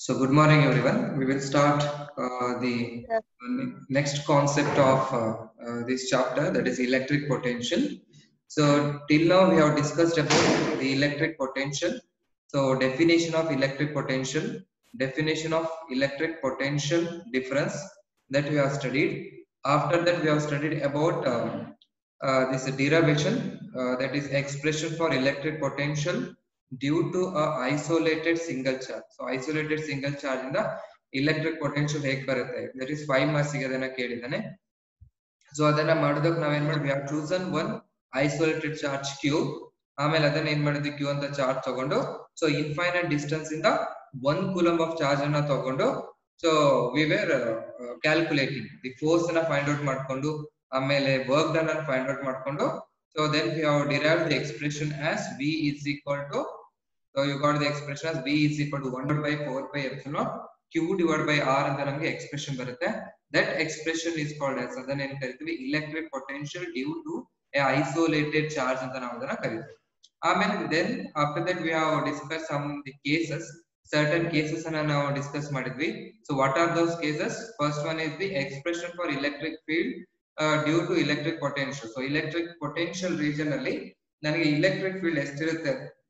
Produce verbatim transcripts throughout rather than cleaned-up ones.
So good morning everyone. We will start uh, the Yes. next concept of uh, uh, this chapter, that is electric potential. So till now we have discussed about the electric potential. So definition of electric potential, definition of electric potential difference that we have studied. After that we have studied about uh, uh, this derivation, uh, that is expression for electric potential due to a isolated single charge. So isolated single charge in the electric potential ಹೇಗೆ ಬರುತ್ತೆ, that is five marks ಗೆ ಅದನ್ನ ಕೇಳಿದಾನೆ. So ಅದನ್ನ ಮಾಡೋದಕ್ಕೆ ನಾವೇನ್ ಮಾಡಿ, we have chosen one isolated charge q, ಆಮೇಲೆ ಅದನ್ನ ಏನ್ ಮಾಡಿದ್ವಿ, q ಅಂತ ಚಾರ್ಜ್ ತಗೊಂಡು, ಸೊ ಇನ್ಫೈನೈಟ್ ಡಿಸ್ಟೆನ್ಸ್ ಇಂದ one coulomb of ಚಾರ್ಜ್ ಅನ್ನ ತಗೊಂಡು, so we were uh, calculating the force ಅನ್ನ ಫೈಂಡ್ ಔಟ್ ಮಾಡ್ಕೊಂಡು, ಆಮೇಲೆ ವರ್ಕ್ ಡನ್ ಅನ್ನ ಫೈಂಡ್ ಔಟ್ ಮಾಡ್ಕೊಂಡು, so then we have derived the expression as v is equal to, so you got the expression as v is equal to one by four pi epsilon q divided by r ಅಂತ ನಮಗೆ expression ಬರುತ್ತೆ. That expression is called as, ಅದನ್ನ ಏನ್ ಕರಿತೀವಿ, electric potential due to a isolated charge ಅಂತ ನಾವು ಅದನ್ನ ಕರಿತೀವಿ. ಆಮೇಲೆ then after that we have discussed some the cases, certain cases ಅನ್ನ ನಾವು ಡಿಸ್ಕಸ್ ಮಾಡಿದ್ವಿ. So what are those cases? First one is the expression for electric field uh, due to electric potential. So electric potential region ಅಲ್ಲಿ ನನಗೆ electric field ಎಷ್ಟಿರುತ್ತೆ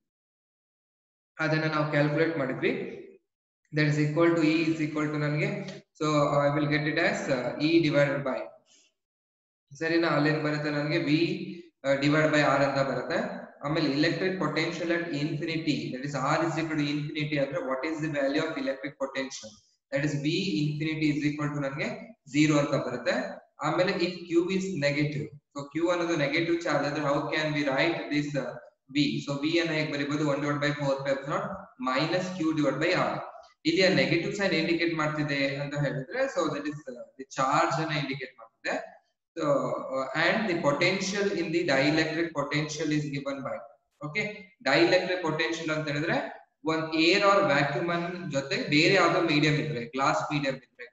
ಅದನ್ನ ನಾವು calculate ಮಾಡಿದ್ವಿ. that is equal to E is equal to ನನಗೆ, so I will get it as uh, E divided by, ಸರಿನಾ, ಅಲ್ಲೇನ್ ಬರುತ್ತೆ ನನಗೆ V uh, divided by R ಅಂತ ಬರುತ್ತೆ. ಆಮೇಲೆ electric potential at infinity, that is R is equal to infinity ಆದ್ರೆ what is the value of electric potential, that is V infinity is equal to ನನಗೆ zero ಅಂತ ಬರುತ್ತೆ. ಆಮೇಲೆ if Q is negative, so Q ಅನ್ನೋದು negative charge ಆದ್ರೆ how can we write this uh, V, so V ಅನ್ನ ಹೇಗೆ ಬರೀಬಹುದು, one divided by four pi epsilon minus Q divided by R. ಇಲ್ಲಿ ಆ ನೆಗೆಟಿವ್ ಸೈನ್ ಇಂಡಿಕೇಟ್ ಮಾಡ್ತಿದೆ ಅಂತ ಹೇಳಿದ್ರೆ, so that is the charge ಅನ್ನ ಇಂಡಿಕೇಟ್ ಮಾಡ್ತಿದೆ. So and the potential in the dielectric potential is given by, okay, dielectric potential ಅಂತ ಹೇಳಿದ್ರೆ ಒಂದ್ ಏರ್ ಆರ್ ವ್ಯಾಕ್ಯೂಮ್ ಜೊತೆ ಬೇರೆ ಯಾವ್ದೋ ಮೀಡಿಯಂ ಇದ್ರೆ, ಗ್ಲಾಸ್ ಮೀಡಿಯಂ ಇದ್ರೆ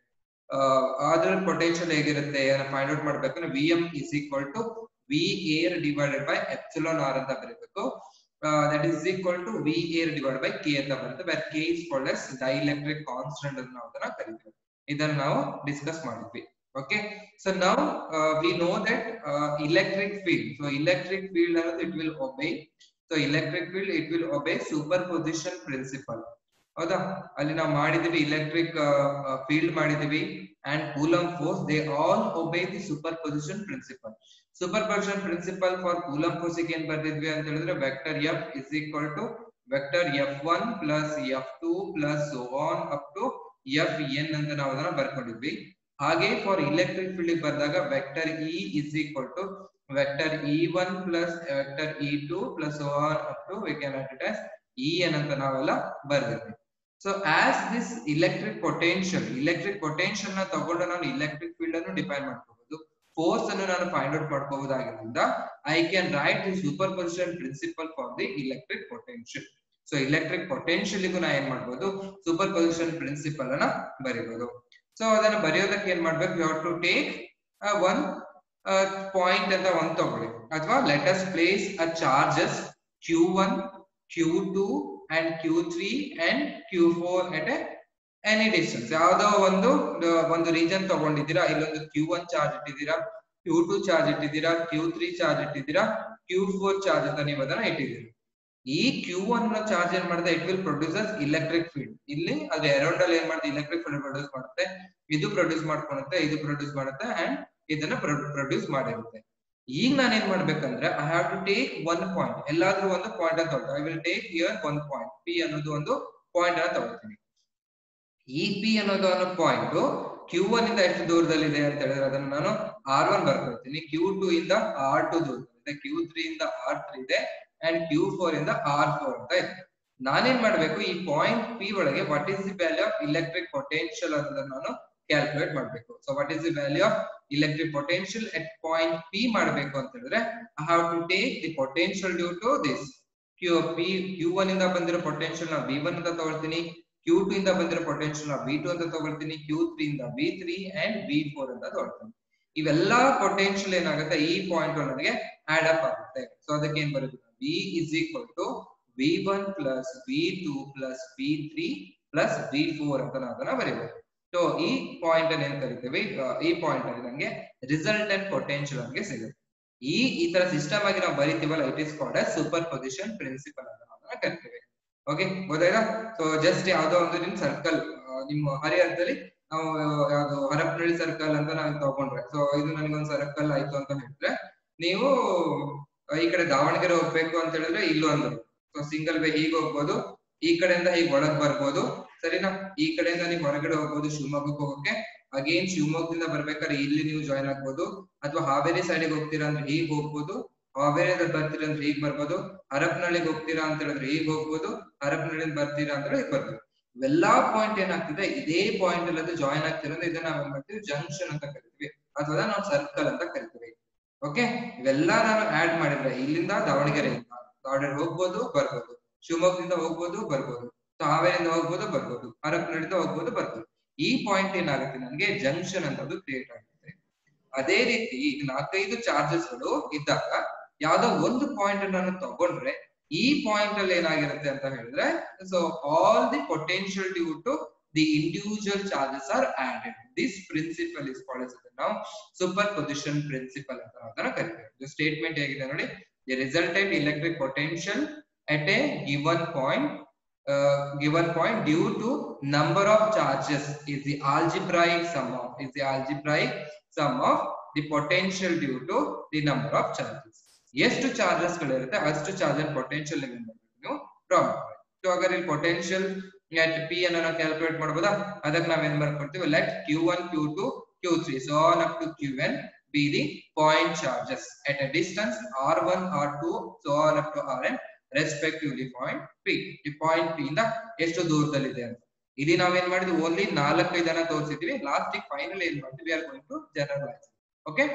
ಅದ್ರ ಪೊಟೆನ್ಶಿಯಲ್ ಹೇಗಿರುತ್ತೆ ಅನ್ನ ಫೈಂಡ್ ಔಟ್ ಮಾಡ್ಬೇಕಂದ್ರೆ v m is equal to v air divided by epsilon r ಅಂತ ಬರೀಬೇಕು. Uh, that is equal to V air divided by K ಅಂತ ಬರುತ್ತೆ, where K is called as dielectric constant ಅಂತ ನಾವು ಅದನ್ನ ಕರೀತೀವಿ. ಇದನ್ನ ನಾವು ಡಿಸ್ಕಸ್ ಮಾಡಿದ್ವಿ. Okay, so now uh, we know that uh, electric field, so electric field ಅನ್ನೋದು it will obey, so electric field it will obey superposition principle. ಹೌದಾ, ಅಲ್ಲಿ ನಾವು ಮಾಡಿದೀವಿ electric uh, field ಮಾಡಿದೀವಿ and Coulomb force, they all obey the superposition principle. Superposition principle for Coulomb force ಏನ್ ಬರ್ದಿದ್ವಿ ಅಂತ ಹೇಳಿದ್ರೆ vector F is equal to vector F one plus F two plus so on up to F n ಅಂತ ನಾವು ಅದನ್ನ ಬರ್ಕೊಂಡಿದ್ವಿ. ಹಾಗೆ for electric field ಬಂದಾಗ vector E is equal to vector E one plus vector E two plus so on up to we can write it as E n ಅಂತ ನಾವೆಲ್ಲ ಬರ್ದಿದ್ವಿ. So as this electric potential, electric potential ನ ತಗೊಂಡು ನಾನು electric field ಅನ್ನು define ಮಾಡ್ಕೋಬಹುದು, force ಅನ್ನು ನಾನು find out ಮಾಡ್ಕೋಬಹುದಾಗಿರೋದ್ರಿಂದ I can write the superposition principle for the electric potential. So electric potential ಗೂ ನಾ ಏನ್ ಮಾಡಬಹುದು, ಸೂಪರ್ಪೋಸಿಷನ್ ಪ್ರಿನ್ಸಿಪಲ್ ಅನ್ನ ಬರೀಬಹುದು. ಸೊ ಅದನ್ನ ಬರೆಯೋದಕ್ಕೆ ಏನ್ ಮಾಡ್ಬೇಕು, you have to take one point ಅಂತ ಒಂದ್ ತಗೊಳ್ಳಿ, ಅಥವಾ let us place a charges q one q two and q three and q four at a any distance. ಯಾವ್ದೋ ಒಂದು ಒಂದು ರೀಜನ್ ತಗೊಂಡಿದ್ದೀರಾ, ಇಲ್ಲೊಂದು ಕ್ಯೂ ಒನ್ ಚಾರ್ಜ್ ಇಟ್ಟಿದ್ದೀರಾ, ಕ್ಯೂ ಟೂ ಚಾರ್ಜ್ ಇಟ್ಟಿದ್ದೀರಾ, ಕ್ಯೂ ತ್ರೀ ಚಾರ್ಜ್ ಇಟ್ಟಿದ್ದೀರಾ, ಕ್ಯೂ ಫೋರ್ ಚಾರ್ಜ್ ಅಂತ ನೀವು ಅದನ್ನ ಇಟ್ಟಿದ್ದೀರಿ. ಈ ಕ್ಯೂ ಒನ್ ಚಾರ್ಜ್ ಏನ್ ಮಾಡಿದೆ, it will produces electric field. ಇಲ್ಲಿ ಅದು ಅರೌಂಡ್ ಅಲ್ಲಿ ಏನ್ ಮಾಡುತ್ತೆ, ಇಲೆಕ್ಟ್ರಿಕ್ ಫೀಲ್ಡ್ ಪ್ರೊಡ್ಯೂಸ್ ಮಾಡುತ್ತೆ, ಇದು ಪ್ರೊಡ್ಯೂಸ್ ಮಾಡ್ಕೊಳುತ್ತೆ, ಇದು ಪ್ರೊಡ್ಯೂಸ್ ಮಾಡುತ್ತೆ ಅಂಡ್ ಇದನ್ನ ಪ್ರೊಡ್ಯೂಸ್ ಮಾಡಿರುತ್ತೆ. ಈಗ ನಾನು ಏನ್ ಮಾಡ್ಬೇಕಂದ್ರೆ I have to take one point, ಎಲ್ಲಾದ್ರೂ ಒಂದು ಪಾಯಿಂಟ್ ಅಂತ ತಗೊಳ್ತೀನಿ. I will take here one point, p ಅನ್ನೋದು ಒಂದು ಪಾಯಿಂಟ್ ಅನ್ನ ತಗೊಳ್ತೀನಿ. ಈ ಪಿ ಅನ್ನೋದು ಅನ್ನೋ ಪಾಯಿಂಟ್ ಕ್ಯೂ ಒನ್ ಇಂದ ಎಷ್ಟು ದೂರದಲ್ಲಿ ಇದೆ ಅಂತ ಹೇಳಿದ್ರೆ ಅದನ್ನ ನಾನು ಆರ್ ಒನ್ ಬರ್ಕೊಳ್ತೀನಿ, ಕ್ಯೂ ಟೂ ಇಂದ ಆರ್ ಟು ದೂರದಲ್ಲಿದೆ, ಕ್ಯೂ ತ್ರೀ ಇಂದ ಆರ್ ತ್ರೀ ಇದೆ ಅಂಡ್ ಕ್ಯೂ ಫೋರ್ ಇಂದ ಆರ್ ಫೋರ್ ಅಂತ ಇದೆ. ನಾನೇನ್ ಮಾಡ್ಬೇಕು, ಈ ಪಾಯಿಂಟ್ ಪಿ ಒಳಗೆ what is the value of electric potential ಅನ್ನೋದನ್ನ ನಾನು ಕ್ಯಾಲ್ಕುಲೇಟ್ ಮಾಡ್ಬೇಕು. So what is the value of electric potential at point p ಮಾಡ್ಬೇಕು ಅಂತ ಹೇಳಿದ್ರೆ I have to take the potential due to this q p. Q one ಇಂದ ಬಂದಿರೋ potential ನಾವು V one ಅಂತ ತಗೊಳ್ತೀನಿ, ಕ್ಯೂ ಟೂ ಇಂದ ಬಂದಿರೋ ಪೊಟೆನ್ಶಿಯಲ್ ನಾವು ವಿ ಟೂ ಅಂತ ತಗೊಳ್ತೀನಿ, ಕ್ಯೂ ತ್ರೀ ಇಂದ v three and v four ಅಂತ ತಗೊಳ್ತೀನಿ. ಇವೆಲ್ಲಾ ಪೊಟೆನ್ಶಿಯಲ್ ಏನಾಗುತ್ತೆ, ಈ ಪಾಯಿಂಟ್ ನನಗೆ ಆಡ್ ಅಪ್ ಆಗುತ್ತೆ. ಸೊ ಅದಕ್ಕೆ ಏನ್ ಬರುತ್ತೆ, v is equal to v one plus v two plus v three plus v four ಅಂತ ನಾವು ಅದನ್ನ ಬರೀಬೇಕು. ಸೊ ಈ ಪಾಯಿಂಟ್ ಅನ್ನು ಏನ್ ಕರಿತೀವಿ, ಈ ಪಾಯಿಂಟ್ ಅಲ್ಲಿ ನಮಗೆ ರಿಸಲ್ಟೆಂಟ್ ಪೊಟೆನ್ಶಿಯಲ್ ನಮಗೆ ಸಿಗುತ್ತೆ. ಈ ಈ ತರ ಸಿಸ್ಟಮ್ ಆಗಿ ನಾವು ಬರೀತೀವಲ್ಲ, it is called super position principle ಅಂತ ನಾವು ಕರಿತೀವಿ. ಓಕೆ, ಗೊತ್ತಾಯ್ತಾ? ಸೊ ಜಸ್ಟ್ ಯಾವ್ದೋ ಒಂದು ನಿಮ್ ಸರ್ಕಲ್, ನಿಮ್ಮ ಹರಿಹರದಲ್ಲಿ ನಾವು ಯಾವ್ದು ಹರಪನಹಳ್ಳಿ ಸರ್ಕಲ್ ಅಂತ ನಾವು ತಗೊಂಡ್ರೆ, ಸೊ ಇದು ನನಗೊಂದು ಸರ್ಕಲ್ ಆಯ್ತು ಅಂತ ಹೇಳಿದ್ರೆ, ನೀವು ಈ ಕಡೆ ದಾವಣಗೆರೆ ಹೋಗ್ಬೇಕು ಅಂತ ಹೇಳಿದ್ರೆ ಇಲ್ಲೊಂದು ಸೊ ಸಿಂಗಲ್ ವೇ ಹೀಗೆ ಹೋಗ್ಬೋದು, ಈ ಕಡೆಯಿಂದ ಹೀಗೆ ಒಳಗ್ ಬರ್ಬೋದು, ಸರಿನಾ? ಈ ಕಡೆಯಿಂದ ನೀವು ಹೊರಗಡೆ ಹೋಗ್ಬೋದು ಶಿವಮೊಗ್ಗಕ್ಕೆ ಹೋಗೋಕೆ. ಅಗೇನ್ ಶಿವಮೊಗ್ಗದಿಂದ ಬರ್ಬೇಕಾದ್ರೆ ಇಲ್ಲಿ ನೀವು ಜಾಯ್ನ್ ಆಗ್ಬೋದು, ಅಥವಾ ಹಾವೇರಿ ಸೈಡಿಗೆ ಹೋಗ್ತೀರಾ ಅಂದ್ರೆ ಹೀಗ್ ಹೋಗ್ಬೋದು, ಹಾವೇರಿಯಲ್ಲಿ ಬರ್ತೀರಾ ಅಂದ್ರೆ ಹೀಗ್ ಬರ್ಬೋದು, ಹರಪನಹಳ್ಳಿಗೆ ಹೋಗ್ತೀರಾ ಅಂತ ಹೇಳಿದ್ರೆ ಹೀಗ್ ಹೋಗ್ಬೋದು, ಹರಪನಹಳ್ಳಿಯಿಂದ ಬರ್ತೀರಾ ಅಂದ್ರೆ ಹೀಗ್ ಬರ್ಬೋದು. ಇವೆಲ್ಲಾ ಪಾಯಿಂಟ್ ಏನಾಗ್ತಿದೆ, ಇದೇ ಪಾಯಿಂಟ್ ಅಲ್ಲಿ ಅದು ಜಾಯ್ನ್ ಆಗ್ತಿರೋದು, ಇದನ್ನ ನಾವ್ ಏನ್ ಮಾಡ್ತೀವಿ, ಜಂಕ್ಷನ್ ಅಂತ ಕರಿತೀವಿ, ಅಥವಾ ನಾವು ಸರ್ಕಲ್ ಅಂತ ಕರಿತೀವಿ. ಓಕೆ, ಇವೆಲ್ಲ ನಾನು ಆಡ್ ಮಾಡಿದ್ರೆ ಇಲ್ಲಿಂದ ದಾವಣಗೆರೆಯಿಂದ ದಾವಣಗೆರೆ ಹೋಗ್ಬೋದು ಬರ್ಬೋದು, ಶಿವಮೊಗ್ಗದಿಂದ ಹೋಗ್ಬೋದು ಬರ್ಬೋದು, ಹಾವೇರಿಯಿಂದ ಹೋಗ್ಬೋದು ಬರ್ಬೋದು, ಹರಪನಹಳ್ಳಿಯಿಂದ ಹೋಗ್ಬೋದು ಬರ್ಬೋದು. ಈ ಪಾಯಿಂಟ್ ಏನಾಗುತ್ತೆ, ನನಗೆ ಜಂಕ್ಷನ್ ಅನ್ನೋದು ಕ್ರಿಯೇಟ್ ಆಗುತ್ತೆ. ಅದೇ ರೀತಿ ಈಗ ನಾಲ್ಕೈದು ಚಾರ್ಜಸ್ ಗಳು ಇದ್ದಾಗ ಯಾವ್ದೋ ಒಂದು ಪಾಯಿಂಟ್ ನಾನು ತಗೊಂಡ್ರೆ, ಈ ಪಾಯಿಂಟ್ ಅಲ್ಲಿ ಏನಾಗಿರುತ್ತೆ ಅಂತ ಹೇಳಿದ್ರೆ, so all the potential due to the individual charges are added. This principle is called as ನಾವು ಸೂಪರ್ ಪೊಸಿಷನ್ ಪ್ರಿನ್ಸಿಪಲ್ ಅಂತ ಅದನ್ನ ಕರಿತೀವಿ. ಸ್ಟೇಟ್ಮೆಂಟ್ ಹೇಗಿದೆ ನೋಡಿ, the resultant electric potential at a given point uh, given point due to number of charges is the algebraic sum of is the algebraic sum of the potential due to the number of charges. ಎಷ್ಟು charges ಗಳಿರುತ್ತೆ ಅಷ್ಟು charge and potential ನೀವು draw ಮಾಡ್ತೀವಿ. So ಹಾಗಾದ್ರೆ ಇಲ್ಲಿ potential at p ಅನ್ನು ನಾವು calculate ಮಾಡಬಹುದಾ? ಅದಕ್ಕೆ ನಾವು ಏನ್ ಮಾಡ್ಕೊಳ್ತೀವಿ, let q one q two q three so on up to qn be the point charges at a distance r one r two so on up to rn respectively point p. ಈ point p ಇಂದ ಎಷ್ಟು ದೂರದಲ್ಲಿದೆ ಅಂತ ಇಲ್ಲಿ ನಾವೇನ್ ಮಾಡಿದ್ವಿ, only ನಾಲ್ಕೈದನ್ನ ತೋರಿಸಿದ್ವಿ. ಲಾಸ್ಟ್ ಫೈನಲ್ ಏನ್ ಮಾಡ್ತೀವಿ, we are going to generalize. Okay,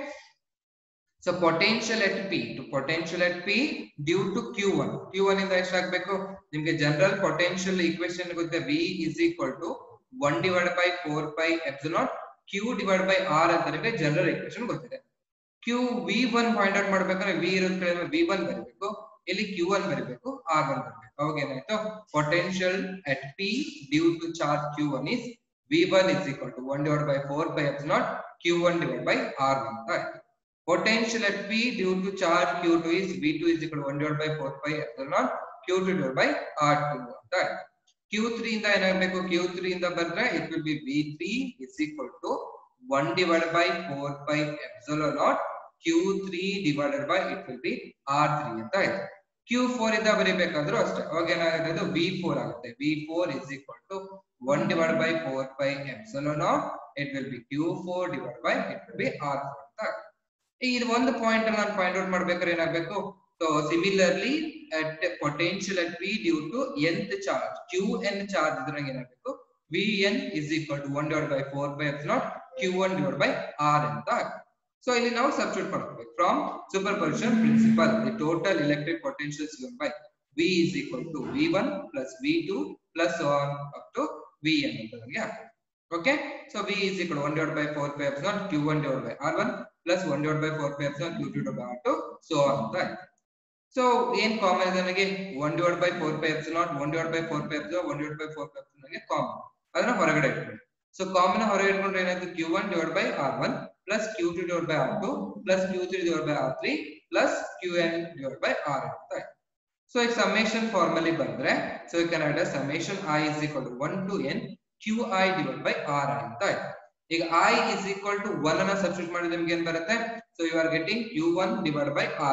so potential at p to potential at p due to q one. Q one ಇಂದ ಎಷ್ಟಾಗಬೇಕು ನಿಮ್ಗೆ, ಜನರಲ್ ಪೊಟೆನ್ಶಿಯಲ್ ಇಕ್ವೇಶನ್ ಗೊತ್ತೆ, v is equal to one divide by four pi epsilon q divide by r ಅಂತ ನಿಮಗೆ general equation ಗೊತ್ತಿದೆ. Q v one find out ಮಾಡ್ಬೇಕಾದ್ರೆ v ಇರುತ್ತೆ, v one ಬರಬೇಕು, ಇಲ್ಲಿ ಕ್ಯೂ ಒನ್ ಬರಬೇಕು, ಆರ್ ಒನ್ ಬರಬೇಕು. ಅವಾಗ ಏನಾಯ್ತು, potential at p due to charge q one is v one is equal to one divided by four pi epsilon q one divided by r one ಅಂತ ಆಯ್ತು. Potential at p due to charge q two is v two is equal to one divided by four pi epsilon q two divided by r two ಅಂತ ಆಯ್ತು. q three ಇಂದ ಏನಾಗಬೇಕು, q three ಇಂದ ಬಂದ್ರೆ it will be v three is equal to one divided by four pi epsilon naught q three divided by it will be r three ಅಂತ ಆಯ್ತು. Q four ಇಂದ ಬರೀಬೇಕಾದ್ರೂ ಅಷ್ಟೇ, ಅವಾಗ ಏನಾಗುತ್ತೆ, ಅದು ವಿ ಫೋರ್ ಆಗುತ್ತೆ. V four is equal to one divided by four pi epsilon naught it will be q four divided by it will be r four ಅಂತ ಆಗುತ್ತೆ. ಇದು ಒಂದು ಪಾಯಿಂಟ್ ಅನ್ನು ನಾನು ಫೈಂಡ್ ಔಟ್ ಮಾಡ್ಬೇಕಾದ್ರೆ ಏನಾಗಬೇಕು, so similarly at potential at p due to nth charge qn charge ಇದ್ರಾಗ ಏನಾಗಬೇಕು, vn is equal to one divided by four pi epsilon q one divided by r ಅಂತ ಆಗುತ್ತೆ. So ಇಲ್ಲಿ ನಾವು ಸಬ್ಸ್ಟಿಟ್ಯೂಟ್ ಮಾಡ್ಬೇಕು from superposition principle. The total electric potential given by v is equal to v one plus v two plus so on up to vn ಅಂತ ನಮಗೆ ಆಗ್ತದೆ. Okay, so v is equal to one divided by four pi epsilon q one divided by r one plus one divided by four pi epsilon q two divided by r two so on ಅಂತ ಆಯ್ತು. So ಏನ್ common ಇದೆ ನನಗೆ, one divided by four pi epsilon one divided by four pi epsilon one divided by four pi epsilon ನನಗೆ common, ಅದನ್ನ ಹೊರಗಡೆ ಇಟ್ಕೊಳ್ಳಿ. So common ಹೊರಗಡೆ ಇಟ್ಕೊಂಡ್ರೆ ಏನಾಯ್ತು, q one divided by r one plus q two divided by r two plus q three divided by r three plus qn divided by r ಅಂತ ಆಯ್ತು. So ಈಗ ಸಮೇಷನ್ ಫಾರ್ಮಲಿ ಬಂದ್ರೆ, so you can add summation i is equal to one to n qi divided by ri ಅಂತ ಆಯ್ತು. ಈಗ i is equal to one ಅನ್ನ substitute ಮಾಡಿದ್ರೆ ನಿಮ್ಗೆ ಏನ್ ಬರುತ್ತೆ, so you are getting q one divided by r.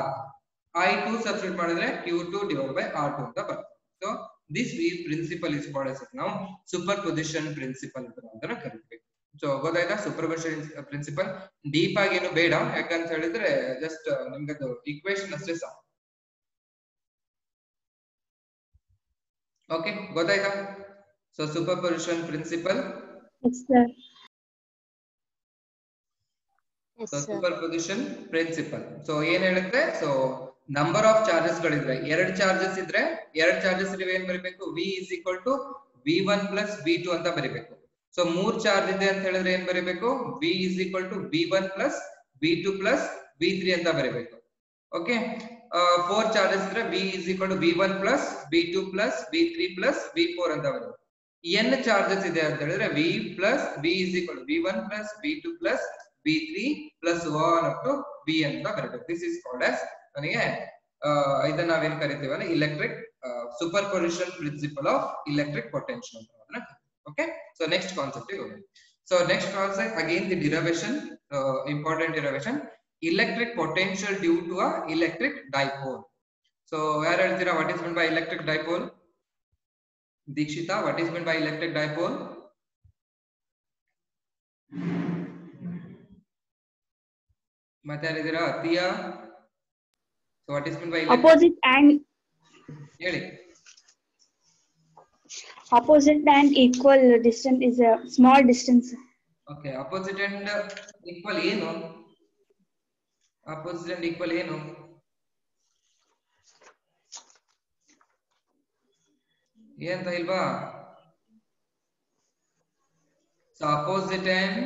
i two substitute ಮಾಡಿದ್ರೆ q two divided by r two ಅಂತ ಬರುತ್ತೆ. So this principle is called as ನಾವು ಸೂಪರ್ ಪೊಸಿಷನ್ ಪ್ರಿನ್ಸಿಪಲ್ ಅಂತ ಕರಿತೀವಿ. ಸೊ ಗೊತ್ತಾಯ್ತಾ, ಸೂಪರ್ಪೊಸಿಷನ್ ಪ್ರಿನ್ಸಿಪಲ್ ಡೀಪ್ ಆಗಿ ಏನು ಬೇಡ, ಯಾಕಂತ ಹೇಳಿದ್ರೆ ಜಸ್ಟ್ ನಿಮ್ಗೆ ಅದು ಈಕ್ವೇಶನ್ ಅಷ್ಟೇ ಸಾಕು. ಓಕೆ, ಗೊತ್ತಾಯ್ತಾ? So superposition principle, so superposition principle so ಏನ್ ಹೇಳುತ್ತೆ, ಸೊ ನಂಬರ್ ಆಫ್ ಚಾರ್ಜಸ್ ಗಳಿದ್ರೆ, ಎರಡು ಚಾರ್ಜಸ್ ಇದ್ರೆ ಎರಡು ಚಾರ್ಜಸ್ ಇದ್ರೆ ಏನ್ ಬರೀಬೇಕು, v is equal to v one plus v two ಅಂತ ಬರೀಬೇಕು. ಸೊ ಮೂರ್ ಚಾರ್ಜ್ ಇದೆ ಅಂತ ಹೇಳಿದ್ರೆ ಏನ್ ಬರೀಬೇಕು, v is equal to v one plus v two plus v three ಅಂತ ಬರೀಬೇಕು. ಓಕೆ, ಫೋರ್ ಚಾರ್ಜಸ್ ಇದ್ರೆ v is equal to v one plus v two plus v three plus v four ಅಂತ ಬರೀಬೇಕು. n ಚಾರ್ಜಸ್ ಇದೆ ಅಂತ ಹೇಳಿದ್ರೆ v plus v is equal to v one plus v two plus v three plus one up to v ಅಂತ ಬರುತ್ತೆ. This is called as ನನಗೆ ಇದನ್ನ ನಾವೇನ್ ಕರಿತೀವಿ ಅಂದ್ರೆ electric super position principle of electric potential ಅಂತ. Okay, so next concept is over. So next concept again the derivation, uh, important derivation, electric potential due to a electric dipole. So where ಹೇಳ್ತೀರಾ what is meant by electric dipole? Dikshita, what is meant by electric dipole? ಮತ್ತೆ ಯಾರಿದ್ದೀರಾ? Atiya, so what is meant by electric? Opposite and ಹೇಳಿ. Opposite and equal distance is a small distance. Okay, opposite and equal ಏನು? Opposite and equal ಏನು? ಏನಂತ ಇಲ್ವಾ? So opposite and,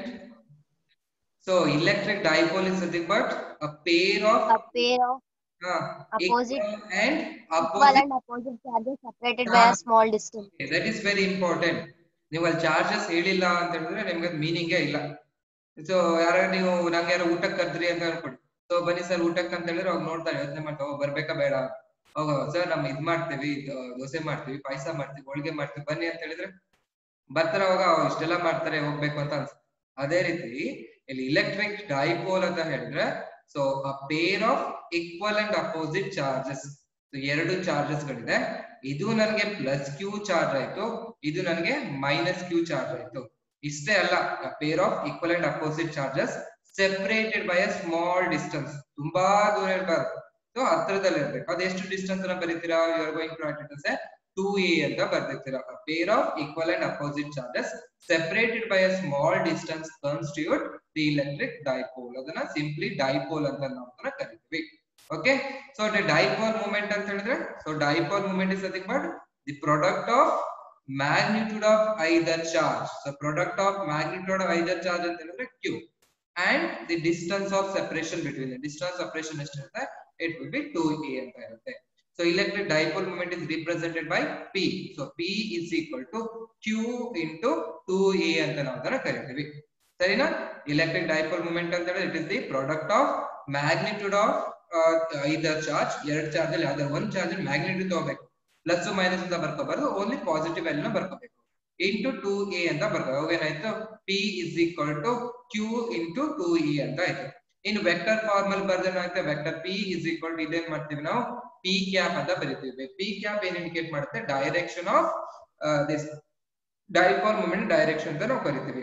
so electric dipole is nothing but a pair of a pair of uh, opposite and equal opposite and opposite charges separated by a small distance. Okay, that is very important. ನೀವು ಅಲ್ಲಿ charges ಹೇಳಿಲ್ಲ ಅಂತ ಹೇಳಿದ್ರೆ ನಿಮ್ಗೆ ಮೀನಿಂಗೇ ಇಲ್ಲ. So ಯಾರ ನೀವು ನಂಗೆ ಯಾರೋ ಊಟಕ್ಕೆ ಕರ್ದ್ರಿ ಅಂತ ಅನ್ಕೊಡಿ, ಸೊ ಬನ್ನಿ ಸರ್ ಊಟಕ್ಕೆ ಅಂತ ಹೇಳಿದ್ರೆ ಅವ್ರು ನೋಡ್ತಾರೆ, ಯೋಚನೆ ಮಾಡ್ತಾವ ಬರ್ಬೇಕಾ ಬೇಡ, ಹೋಗ ಸರ್ ನಮ್ ಇದ್ ಮಾಡ್ತೀವಿ, ದೋಸೆ ಮಾಡ್ತೀವಿ, ಪಾಯಸ ಮಾಡ್ತೀವಿ, ಹೋಳಿಗೆ ಮಾಡ್ತೀವಿ, ಬನ್ನಿ ಅಂತ ಹೇಳಿದ್ರೆ ಬರ್ತಾರ, ಅವಾಗ ಇಷ್ಟೆಲ್ಲ ಮಾಡ್ತಾರೆ ಹೋಗ್ಬೇಕು ಅಂತ ಅನ್ಸುತ್ತೆ. ಅದೇ ರೀತಿ ಇಲ್ಲಿ ಇಲೆಕ್ಟ್ರಿಕ್ ಡೈಪೋಲ್ ಅಂತ ಹೇಳಿದ್ರೆ so a pair of equal and opposite charges, ಎರಡು ಚಾರ್ಜಸ್ ಗಳಿದೆ, ಇದು ನನಗೆ ಪ್ಲಸ್ ಕ್ಯೂ ಚಾರ್ಜ್ ಆಯ್ತು, ಇದು ನನಗೆ ಮೈನಸ್ ಕ್ಯೂ ಚಾರ್ಜ್ ಆಯ್ತು. ಇಷ್ಟೇ ಅಲ್ಲ, pair of equal and opposite charges separated by a small distance, ತುಂಬಾ ದೂರ ಇರಬಾರ್ದು, ಸೊ ಹತ್ರದಲ್ಲಿ ಇರ್ಬೇಕು. ಅದು ಎಷ್ಟು ಡಿಸ್ಟೆನ್ಸ್ ಅನ್ನ ಬರೀತೀರಾ? You are going to write it as two A ಅಂತ ಬರ್ದಿರ್ತೀರಾ. Pair of equal and opposite charges separated by a small distance constitute the electric dipole. ಅದನ್ನ ಸಿಂಪ್ಲಿ ಡೈಪೋಲ್ ಅಂತ ನಾವು ಕರಿತೀವಿ. ಓಕೆ, ಸೊ ಡೈಪೋಲ್ ಮೂಮೆಂಟ್ ಅಂತ ಹೇಳಿದ್ರೆ, so dipole moment is nothing but the product of magnitude of either charge. So product of magnitude of either charge ಅಂತ ಹೇಳಿದ್ರೆ q and the distance of separation between the distance separation ಎಷ್ಟಿರುತ್ತೆ, it will be two a ಅಂತ ಇರುತ್ತೆ. So electric dipole moment is represented by p. So p is equal to q into two a ಅಂತ ನಾವು ಅದನ್ನ ಕರಿತೀವಿ. ಸರಿನಾ? electric dipole moment ಅಂತ ಹೇಳಿದ್ರೆ it is the product of magnitude of uh, either charge. ಎರಡು ಚಾರ್ಜ್ ಅಲ್ಲಿ ಯಾವ್ದಾದ್ರು ಒಂದು ಚಾರ್ಜ್ ಮ್ಯಾಗ್ನಿಟ್ಯೂಡ್ ತಗೋಬೇಕು, ಪ್ಲಸ್ ಮೈನಸ್ ಅಂತ ಬರ್ಕೋಬಾರ್ದು, ಓನ್ಲಿ ಪಾಸಿಟಿವ್ ವ್ಯಾಲ್ಯೂನ ಬರ್ಕೋಬೇಕು. ಇಂಟು ಟೂ ಎ ಅಂತ ಬರ್ಕೋ, ಅವಾಗ ಏನಾಯ್ತು, P is equal to Q into two E ಅಂತ ಆಯ್ತು. ಇನ್ನು ವೆಕ್ಟರ್ ಫಾರ್ಮಲ್ ಬರ್ದ್ರೆ ಏನಾಗುತ್ತೆ, vector P is equal to ಇದೇನ್ ಮಾಡ್ತೀವಿ ನಾವು, ಪಿ ಕ್ಯಾಪ್ ಅಂತ ಬರೀತೀವಿ. ಪಿ ಕ್ಯಾಪ್ ಏನ್ ಇಂಡಿಕೇಟ್ ಮಾಡುತ್ತೆ, direction of this dipole moment direction ಅಂತ ನಾವು ಕರಿತೀವಿ.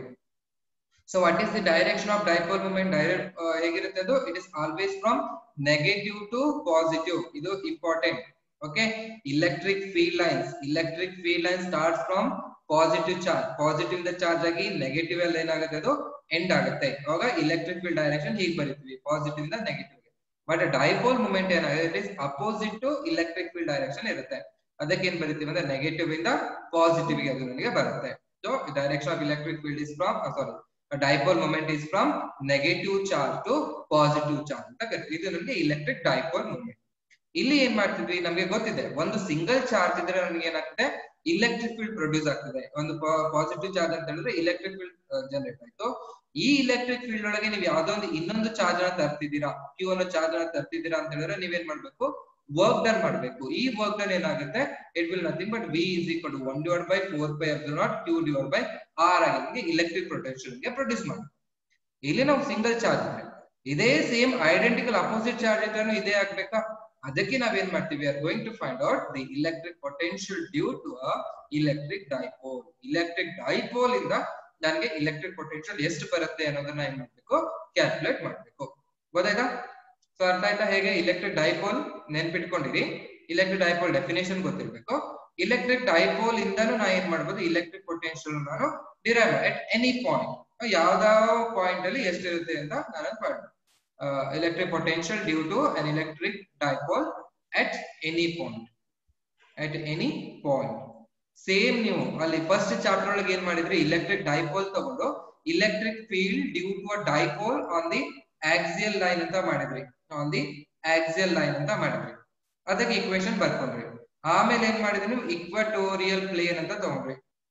So what is the direction of dipole moment? Direct ಹೇಗಿರುತ್ತೆ ಅದು, it is always from negative to positive. ಇದು important. Okay, electric field lines, electric field line starts from positive charge, positive the charge agi negative ಅಲ್ಲಿ ಏನಾಗುತ್ತೆ, ಅದು end ಆಗುತ್ತೆ. ಅವಾಗ electric field direction ಹೀಗೆ ಬರೀತೀವಿ, ಪಾಸಿಟಿವ್ ಇಂದ ನೆಗೆಟಿವ್ ಗೆ. ಬಟ್ ಡೈಪೋಲ್ ಮೂಮೆಂಟ್ ಏನಾಗುತ್ತೆ, it is opposite to electric field direction ಇರುತ್ತೆ. ಅದಕ್ಕೆ ಏನ್ ಬರೀತೀವಿ ಅಂದ್ರೆ ನೆಗೆಟಿವ್ ಇಂದ ಪಾಸಿಟಿವ್ ಗೆ ಅದು ನನಗೆ ಬರುತ್ತೆ. So direction of electric field is from sorry dipole moment is from negative charge to positive charge ಅಂತ ಕರಿತೀವಿ. ಇದು ನನಗೆ electric dipole moment. ಇಲ್ಲಿ ಏನ್ ಮಾಡ್ತಿದ್ವಿ, ನಮ್ಗೆ ಗೊತ್ತಿದೆ, ಒಂದು ಸಿಂಗಲ್ ಚಾರ್ಜ್ ಇದ್ರೆ ನಮ್ಗೆ ಏನಾಗ್ತದೆ, ಇಲೆಕ್ಟ್ರಿಕ್ ಫೀಲ್ಡ್ ಪ್ರೊಡ್ಯೂಸ್ ಆಗ್ತದೆ. ಒಂದು ಪಾಸಿಟಿವ್ ಚಾರ್ಜ್ ಅಂತ ಹೇಳಿದ್ರೆ ಇಲೆಕ್ಟ್ರಿಕ್ ಫೀಲ್ಡ್ ಜನರೇಟ್ ಆಯ್ತು. ಈ ಇಲೆಕ್ಟ್ರಿಕ್ ಫೀಲ್ಡ್ ಒಳಗೆ ನೀವು ಯಾವ್ದೋ ಒಂದು ಇನ್ನೊಂದು ಚಾರ್ಜ್ ಅನ್ನ ತರ್ತಿದ್ದೀರಾ, ಕ್ಯೂ ಅನ್ನೋ ಚಾರ್ಜ್ ಅನ್ನ ತರ್ತಿದ್ದೀರಾ ಅಂತ ಹೇಳಿದ್ರೆ ನೀವೇನ್ ಮಾಡ್ಬೇಕು, ವರ್ಕ್ ಡನ್ ಮಾಡ್ಬೇಕು. ಈ ವರ್ಕ್ ಡನ್ ಏನಾಗುತ್ತೆ, it will nothing but V is equal to one divide by four pi epsilon naught Q divide by R ಆಗಿ ನಮಗೆ ಇಲೆಕ್ಟ್ರಿಕ್ ಪೊಟೆನ್ಷಿಯಲ್ ಗೆ ಪ್ರೊಡ್ಯೂಸ್ ಮಾಡ್ಬೇಕು. ಇಲ್ಲಿ ನಾವು ಸಿಂಗಲ್ ಚಾರ್ಜ್ ಇದೆ, ಇದೇ ಸೇಮ್ ಐಡೆಂಟಿಕಲ್ ಅಪೋಸಿಟ್ ಚಾರ್ಜ್ ಇದ್ರೂ ಇದೇ ಆಗ್ಬೇಕಾ? ಅದಕ್ಕೆ ನಾವೇನ್ ಮಾಡ್ತೀವಿ, are going to find out the electric potential due to a electric dipole. Electric dipole ಇಂದ ನನಗೆ ಇಲೆಕ್ಟ್ರಿಕ್ ಪೊಟೆನ್ಷಿಯಲ್ ಎಷ್ಟು ಬರುತ್ತೆ ಅನ್ನೋದನ್ನ ಏನ್ ಮಾಡ್ಬೇಕು, ಕ್ಯಾಲ್ಕುಲೇಟ್ ಮಾಡ್ಬೇಕು. ಗೊತ್ತಾಯ್ತಾ? ಸೊ ಅರ್ಥ ಆಯ್ತಾ ಹೇಗೆ ಇಲೆಕ್ಟ್ರಿಕ್ ಡೈಪೋಲ್ ನೆನ್ಪಿಟ್ಕೊಂಡಿರಿ. ಇಲೆಕ್ಟ್ರಿಕ್ ಡೈಪೋಲ್ ಡೆಫಿನೇಷನ್ ಗೊತ್ತಿರ್ಬೇಕು. ಇಲೆಕ್ಟ್ರಿಕ್ ಡೈಪೋಲ್ ಇಂದನೂ ನಾ ಏನ್ ಮಾಡ್ಬೋದು, ಇಲೆಕ್ಟ್ರಿಕ್ ಪೊಟೆನ್ಷಿಯಲ್ ನಾನು ಡಿರೈವ್ ಅಟ್ ಎನಿ ಪಾಯಿಂಟ್, ಯಾವ್ದಾವ ಪಾಯಿಂಟ್ ಅಲ್ಲಿ ಎಷ್ಟಿರುತ್ತೆ ಅಂತ ನಾನು ಮಾಡ್ಬೋದು. Uh, electric potential due to an electric dipole at any point, at any point. Same ನೀವು ಅಲ್ಲಿ ಫಸ್ಟ್ ಚಾಪ್ಟರ್ ಒಳಗೆ ಏನ್ ಮಾಡಿದ್ರಿ, electric dipole ತಗೊಂಡು electric field due to a dipole on the axial line ಅಂತ ಮಾಡಿದ್ರಿ, on the axial line ಅಂತ ಮಾಡಿದ್ರಿ. ಅದಕ್ಕೆ ಇಕ್ವೇಶನ್ ಬರ್ಕೊಂಡ್ರಿ. ಆಮೇಲೆ ಏನ್ ಮಾಡಿದ್ರಿ ನೀವು, ಇಕ್ವಟೋರಿಯಲ್ ಪ್ಲೇನ್ ಅಂತ ತಗೊಂಡ್ರಿ.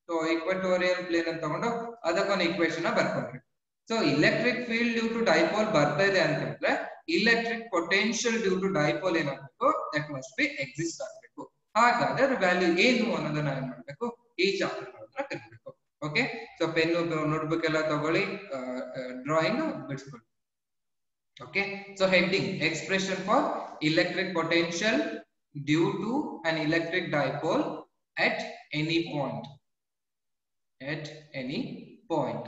ಸೊ ಈಕ್ವಟೋರಿಯಲ್ ಪ್ಲೇನ್ ಅಂತ ತಗೊಂಡು ಅದಕ್ಕೊಂದು ಈಕ್ವೇಶನ್ ಬರ್ಕೊಂಡ್ರಿ. So electric field due to dipole ಬರ್ತಾ ಇದೆ ಅಂತ ಹೇಳಿದ್ರೆ electric potential due to dipole ಏನಾಗಬೇಕು, ದಟ್ ಮಸ್ಟ್ ಬಿ ಎಕ್ಸಿಸ್ಟ್ ಆಗಬೇಕು. ಹಾಗಾದ್ರೆ ಅದ್ರ ವ್ಯಾಲ್ಯೂ ಏನು ಅನ್ನೋದನ್ನ ಏನ್ ಮಾಡ್ಬೇಕು, ಈ ಚಾಪ್ಟರ್ ಕಲಿಬೇಕು. ಓಕೆ, ಸೊ ಪೆನ್ನು ನೋಟ್ಬುಕ್ ಎಲ್ಲ ತಗೊಳ್ಳಿ, ಡ್ರಾಯಿಂಗ್ ಬಿಡಿಸ್ಕೊಳ್ಳಿ. Okay, so heading expression for electric potential due to an electric dipole at any point at any point.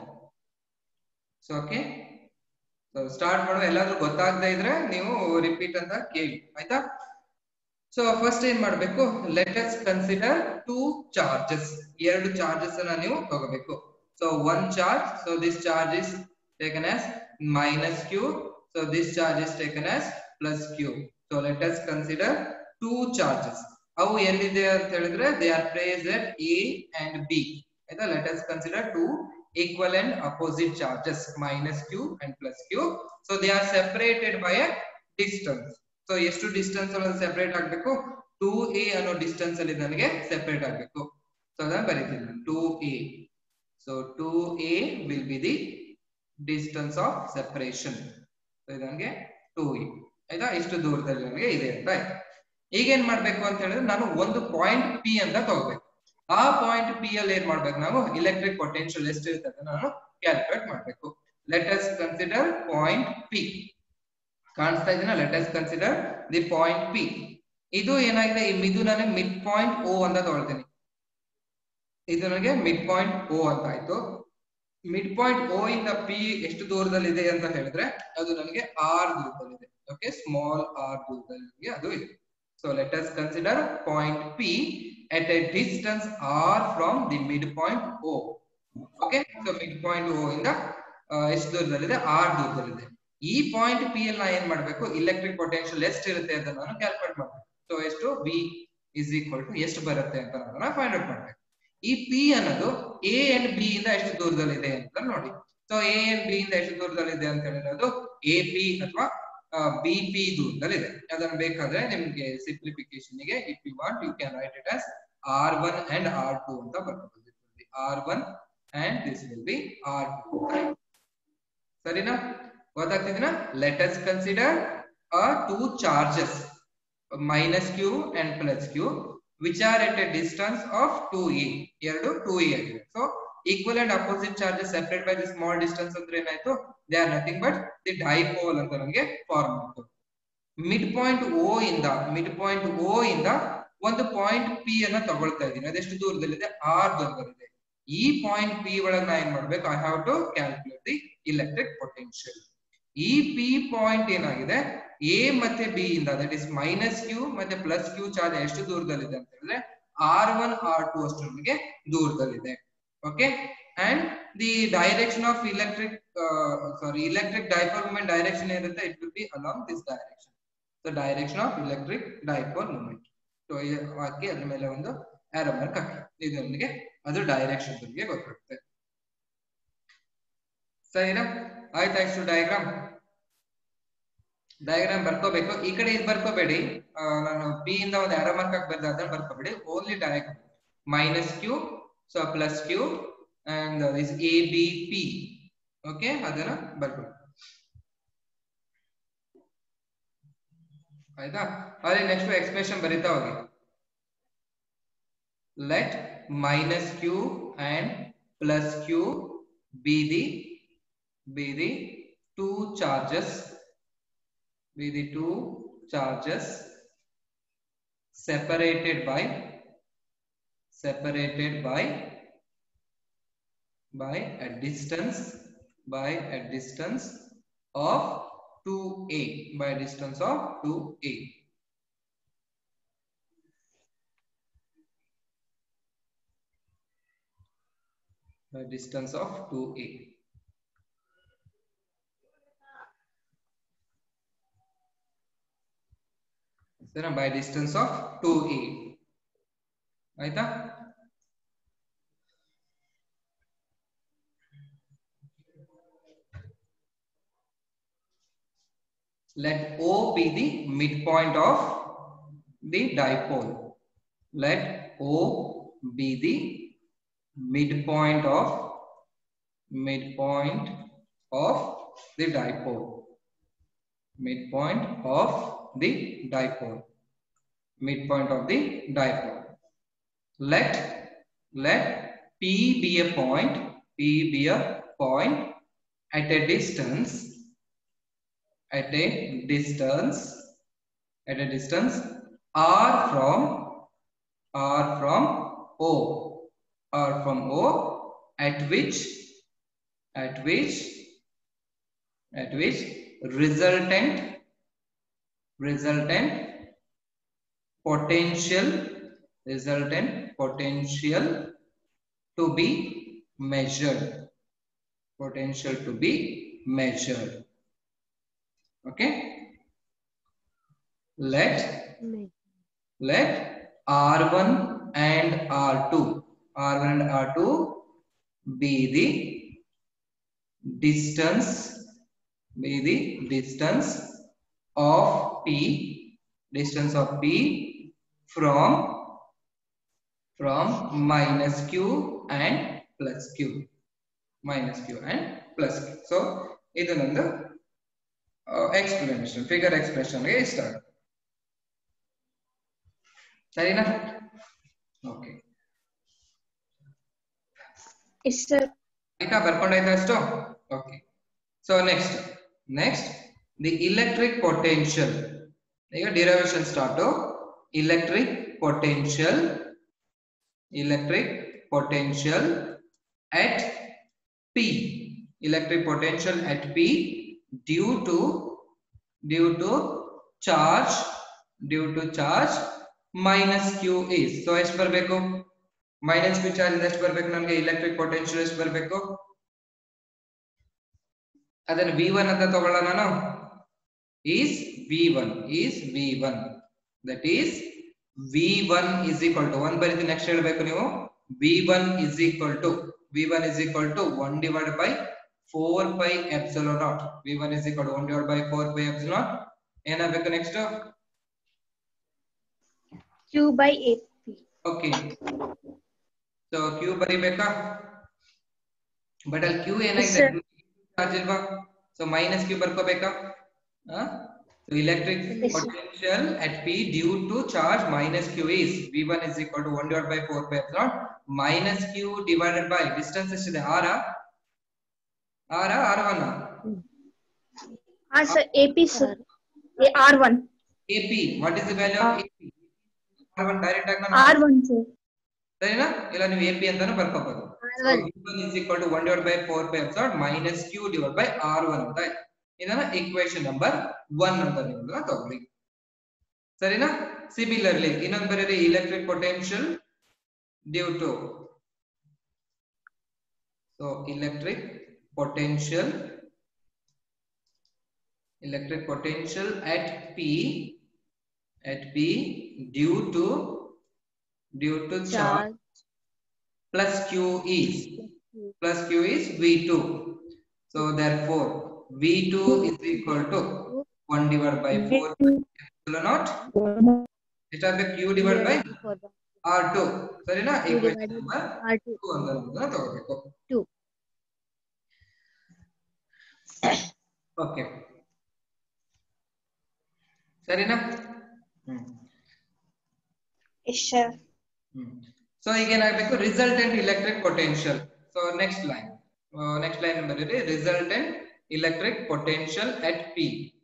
So okay, so start ಮಾಡುವ. ಎಲ್ಲಾದ್ರೂ ಗೊತ್ತಾಗದೇ ಇದ್ರೆ ನೀವು ರಿಪೀಟ್ ಅಂತ ಕೇಳಿ, ಆಯ್ತಾ? ಸೊ ಫಸ್ಟ್ ಏನ್ ಮಾಡಬೇಕು, let us consider two charges. ಎರಡು ಚಾರ್ಜಸ್ ಅನ್ನ ನೀವು ತಗೋಬೇಕು. So one charge, so this charge is taken as minus Q, so this charge is taken as plus Q. So let us consider two charges. How ಎಲ್ಲಿದೆ ಅಂತ ಹೇಳಿದ್ರೆ they are placed at A and B. ಆಯ್ತಾ? Let us consider two equal and opposite charges minus Q and plus Q. So they are separated by a distance. So ಎಷ್ಟು distance ಅಲ್ಲಿ separate ಆಗಬೇಕು, two A ಅನ್ನೋ distance ಅಲ್ಲಿ ನನಗೆ separate ಆಗಬೇಕು. So ಅದನ್ನ ಬರೀತೀನಿ, two A. So two A will be the distance of separation. So ಇದು ನನಗೆ ಟೂ ಎ, ಆಯ್ತಾ? ಇಷ್ಟು ದೂರದಲ್ಲಿ ನನಗೆ ಇದೆ ಅಂತ ಆಯ್ತು. ಈಗ ಏನ್ ಮಾಡ್ಬೇಕು ಅಂತ ಹೇಳಿದ್ರೆ ನಾನು ಒಂದು ಪಾಯಿಂಟ್ ಪಿ ಅಂತ ತಗೋಬೇಕು. ಆ ಪಾಯಿಂಟ್ ಪಿ ಅಲ್ಲಿ ಏನ್ ಮಾಡ್ಬೇಕು, ನಾವು ಇಲೆಕ್ಟ್ರಿಕ್ ಪೊಟೆನ್ಶಿಯಲ್ ಎಷ್ಟು ಇರ್ತದೆ ನಾನು ಕ್ಯಾಲ್ಕುಲೇಟ್ ಮಾಡ್ಬೇಕು. Let us consider point P. ಕಾಣಿಸ್ತಾ ಇದೀನಾ? Let us consider the point P. ಇದು ಏನಾಗಿದೆ, ಇದು ನನಗೆ ಮಿಡ್ ಪಾಯಿಂಟ್ ಓ ಅಂತ ತಗೊಳ್ತೀನಿ. ಇದು ನನಗೆ ಮಿಡ್ ಪಾಯಿಂಟ್ ಓ ಅಂತ ಆಯ್ತು. ಮಿಡ್ ಪಾಯಿಂಟ್ ಓ ಇಂದ ಪಿ ಎಷ್ಟು ದೂರದಲ್ಲಿ ಇದೆ ಅಂತ ಹೇಳಿದ್ರೆ ಅದು ನನಗೆ ಆರ್ ದೂರದಲ್ಲಿದೆ. ಓಕೆ, ಸ್ಮಾಲ್ ಆರ್ ದೂರದಲ್ಲಿ ಅದು ಇದೆ. So let us consider point P at a distance r from the midpoint O. Okay, so midpoint O ಇಂದ ಎಷ್ಟು ದೂರದಲ್ಲಿದೆ, ಆರ್ ದೂರದಲ್ಲಿದೆ. ಈ ಪಾಯಿಂಟ್ ಪಿ ಅಲ್ಲಿ ನಾ ಏನ್ ಮಾಡ್ಬೇಕು, ಇಲೆಕ್ಟ್ರಿಕ್ ಪೊಟೆನ್ಶಿಯಲ್ ಎಷ್ಟು ಇರುತ್ತೆ ಅಂತ ನಾನು ಕ್ಯಾಲ್ಕುಲೇಟ್ ಮಾಡ್ಬೇಕು. ಸೊ ಎಷ್ಟು V is equal to ಎಷ್ಟು ಬರುತ್ತೆ ಅಂತ ನಾನು ಫೈಂಡ್ ಔಟ್ ಮಾಡ್ಬೇಕು. ಈ ಪಿ ಅನ್ನೋದು ಎ ಅಂಡ್ ಬಿ ಇಂದ ಎಷ್ಟು ದೂರದಲ್ಲಿದೆ ಅಂತ ನೋಡಿ. ಸೊ ಎ ಅಂಡ್ ಬಿ ಇಂದ ಎಷ್ಟು ದೂರದಲ್ಲಿದೆ ಅಂತ ಹೇಳಿದ್ರೆ ಅದು ಎ ಪಿ ಅಥವಾ ಬಿ ಪಿ ದೂರದಲ್ಲಿದೆ. ಅದನ್ನ ಬೇಕಾದ್ರೆ ನಿಮ್ಗೆ ಸಿಂಪ್ಲಿಫಿಕೇಶನ್ ಗೆ if you want you can write it as R one and R two ಅಂತ ಬರ್ಕೋಬಹುದು. R one and this will be R two. ಸರಿನಾ? ಗೊತ್ತಾಗ್ತಿದೆನಾ? Let us consider a two charges minus Q and plus Q which are at a distance of two a. ಎರಡು two A ಆಗಿದೆ. So equal and opposite charges separated by the small distance ಅಂದ್ರೆ ಏನಾಯ್ತು, they are nothing but the dipole ಅಂತ ನಮಗೆ form ಆಯ್ತು. Mid point O ಇಂದ mid point O ಇಂದ ಒಂದು ಪಾಯಿಂಟ್ ಪಿ ಅನ್ನ ತಗೊಳ್ತಾ ಇದ್ದೀನಿ. ಅದೆಷ್ಟು ದೂರದಲ್ಲಿದೆ, ಆರ್ ದೂರದಲ್ಲಿದೆ. ಈ ಪಾಯಿಂಟ್ ಪಿ ಒಳಗೆ ನಾ ಏನ್ ಮಾಡ್ಬೇಕು, I have to calculate the electric potential. ಈ ಪಿ ಪಾಯಿಂಟ್ ಏನಾಗಿದೆ, ಎ ಮತ್ತೆ ಬಿ ಇಂದ ದಟ್ ಇಸ್ ಮೈನಸ್ ಕ್ಯೂ ಮತ್ತೆ ಪ್ಲಸ್ ಕ್ಯೂ ಚಾರ್ಜ್ ಎಷ್ಟು ದೂರದಲ್ಲಿದೆ ಅಂತ ಹೇಳಿದ್ರೆ ಆರ್ ಒನ್ ಆರ್ ಟು ಅಷ್ಟು ನಮಗೆ ದೂರದಲ್ಲಿದೆ. Okay, and the direction of electric sorry electric dipole movement direction ಇರುತ್ತೆ, it will be along this direction. So direction of electric dipole movement. So ಹಾಕಿ ಅದ್ರ ಮೇಲೆ ಒಂದು ಆರೋ ಮಾರ್ಕ್ ಹಾಕಿ, ಇದು ನಮಗೆ ಅದು ಡೈರೆಕ್ಷನ್ ಬಗ್ಗೆ ಗೊತ್ತಾಗುತ್ತೆ. ಸರಿನಾ? ಆಯ್ತಾ? ಇಷ್ಟು ಡಯಾಗ್ರಾಮ್ ಡಯಾಗ್ರಾಮ್ ಬರ್ಕೋಬೇಕು. ಈ ಕಡೆ ಇದು ಬರ್ಕೋಬೇಡಿ, ನಾನು ಪಿ ಇಂದ ಒಂದು ಆರೋ ಮಾರ್ಕ್ ಹಾಕಿ ಬರ್ದ ಅದನ್ನ ಬರ್ಕೋಬೇಡಿ. Only diagram minus Q, so plus Q and is A B P. Okay, ಅದನ್ನ ಬರ್ಕೊಳ್ಳಿ. ಆಯ್ತಾ? ಅದೇ ನೆಕ್ಸ್ಟ್ ಎಕ್ಸ್ಪ್ರೆಷನ್ ಬರೀತಾ ಹೋಗಿ. Let minus Q and plus Q be the be the two charges be the two charges separated by separated by by a distance by a distance of two a by a distance of two a. By distance of two a. by distance of two a. ಆಯ್ತಾ? Let O be the midpoint of the dipole. Let O be the midpoint of midpoint of the dipole, midpoint of the dipole, midpoint of the dipole. Let let P be a point, P be a point at a distance, at a distance, at a distance r from r from O, r from O, at which at which at which resultant resultant potential resultant potential to be measured, potential to be measured. Okay, let let R one and R two, R one and R two be the distance, be the distance of P, distance of P from from minus Q and plus Q, minus Q and plus Q. So ಇದು ನಂದು explanation, figure expression ಗೆ start. ಸರಿನಾ? Okay, Yes, sir. ಆಯ್ತಾ? ಬರ್ಕೊಂಡಾಯ್ತಾ ಅಷ್ಟು? Okay. So next next the electric potential. ಈಗ derivation start. Electric potential, electric potential at P, electric potential at P due to due to charge, due to charge minus Q is. So ಎಷ್ಟು ಬರಬೇಕು? minus Q charge ಎಷ್ಟು ಬರಬೇಕು ನಮಗೆ? electric potential ಎಷ್ಟು ಬರಬೇಕು? ಅದನ್ನ V one ಅಂತ ತಗೊಳ್ಳೋಣ ನಾನು. is V one, is V one, that is V one is equal to one ಬರೀತಿ ನೆಕ್ಸ್ಟ್ ಹೇಳಬೇಕು ನೀವು. V one is equal to V one is equal to one divided by four pi epsilon naught. V one is equal to one divided by four pi epsilon naught. ಏನಾಗಬೇಕು ನೆಕ್ಸ್ಟ್? Q by A P. Okay, so Q ಬರಿಬೇಕಾ? But ಅಲ್ಲಿ Q ಏನಾಗಿದೆ? Charge ಇಲ್ವಾ? So minus Q ಬರ್ಕೋಬೇಕಾ? So electric potential at P due to charge minus Q is V one is equal to one divided by four pi epsilon minus Q divided by distance ಎಷ್ಟಿದೆ? R R R one Ah, sir, A P, sir. R one. A P, what is the value of A P? R one direct ಆಗಿ ನಾನು R one, sir. ಸರಿನಾ? ಇಲ್ಲ ನೀವು A P ಅಂತಾನು ಬರ್ಕೋಬಹುದು. So V one is equal to one divided by four pi epsilon minus Q divided by R one ಅಂತ. ಇದನ್ನ equation number one ಅಂತ ನೀವು ತಗೊಳ್ಳಿ. ಸರಿನಾ? ಸಿಮಿಲರ್ಲಿ ಇನ್ನೊಂದು ಬರೀರಿ, electric potential due to, so electric potential electric potential at P at P due to due to charge plus Q is plus Q is V two. So therefore V two is equal to one divided by four epsilon naught. It has a Q divided by R two. ಸರಿನಾ? equation number two ಅಂತ ತಗೋಬೇಕು. two. ಓಕೆ, ಸರಿನಾ? Hmm Yes, sir. Hmm so ಈಗ ಏನಾಗಬೇಕು? Resultant electric potential. So next line, next line ಬರೀರಿ, resultant electric potential at P.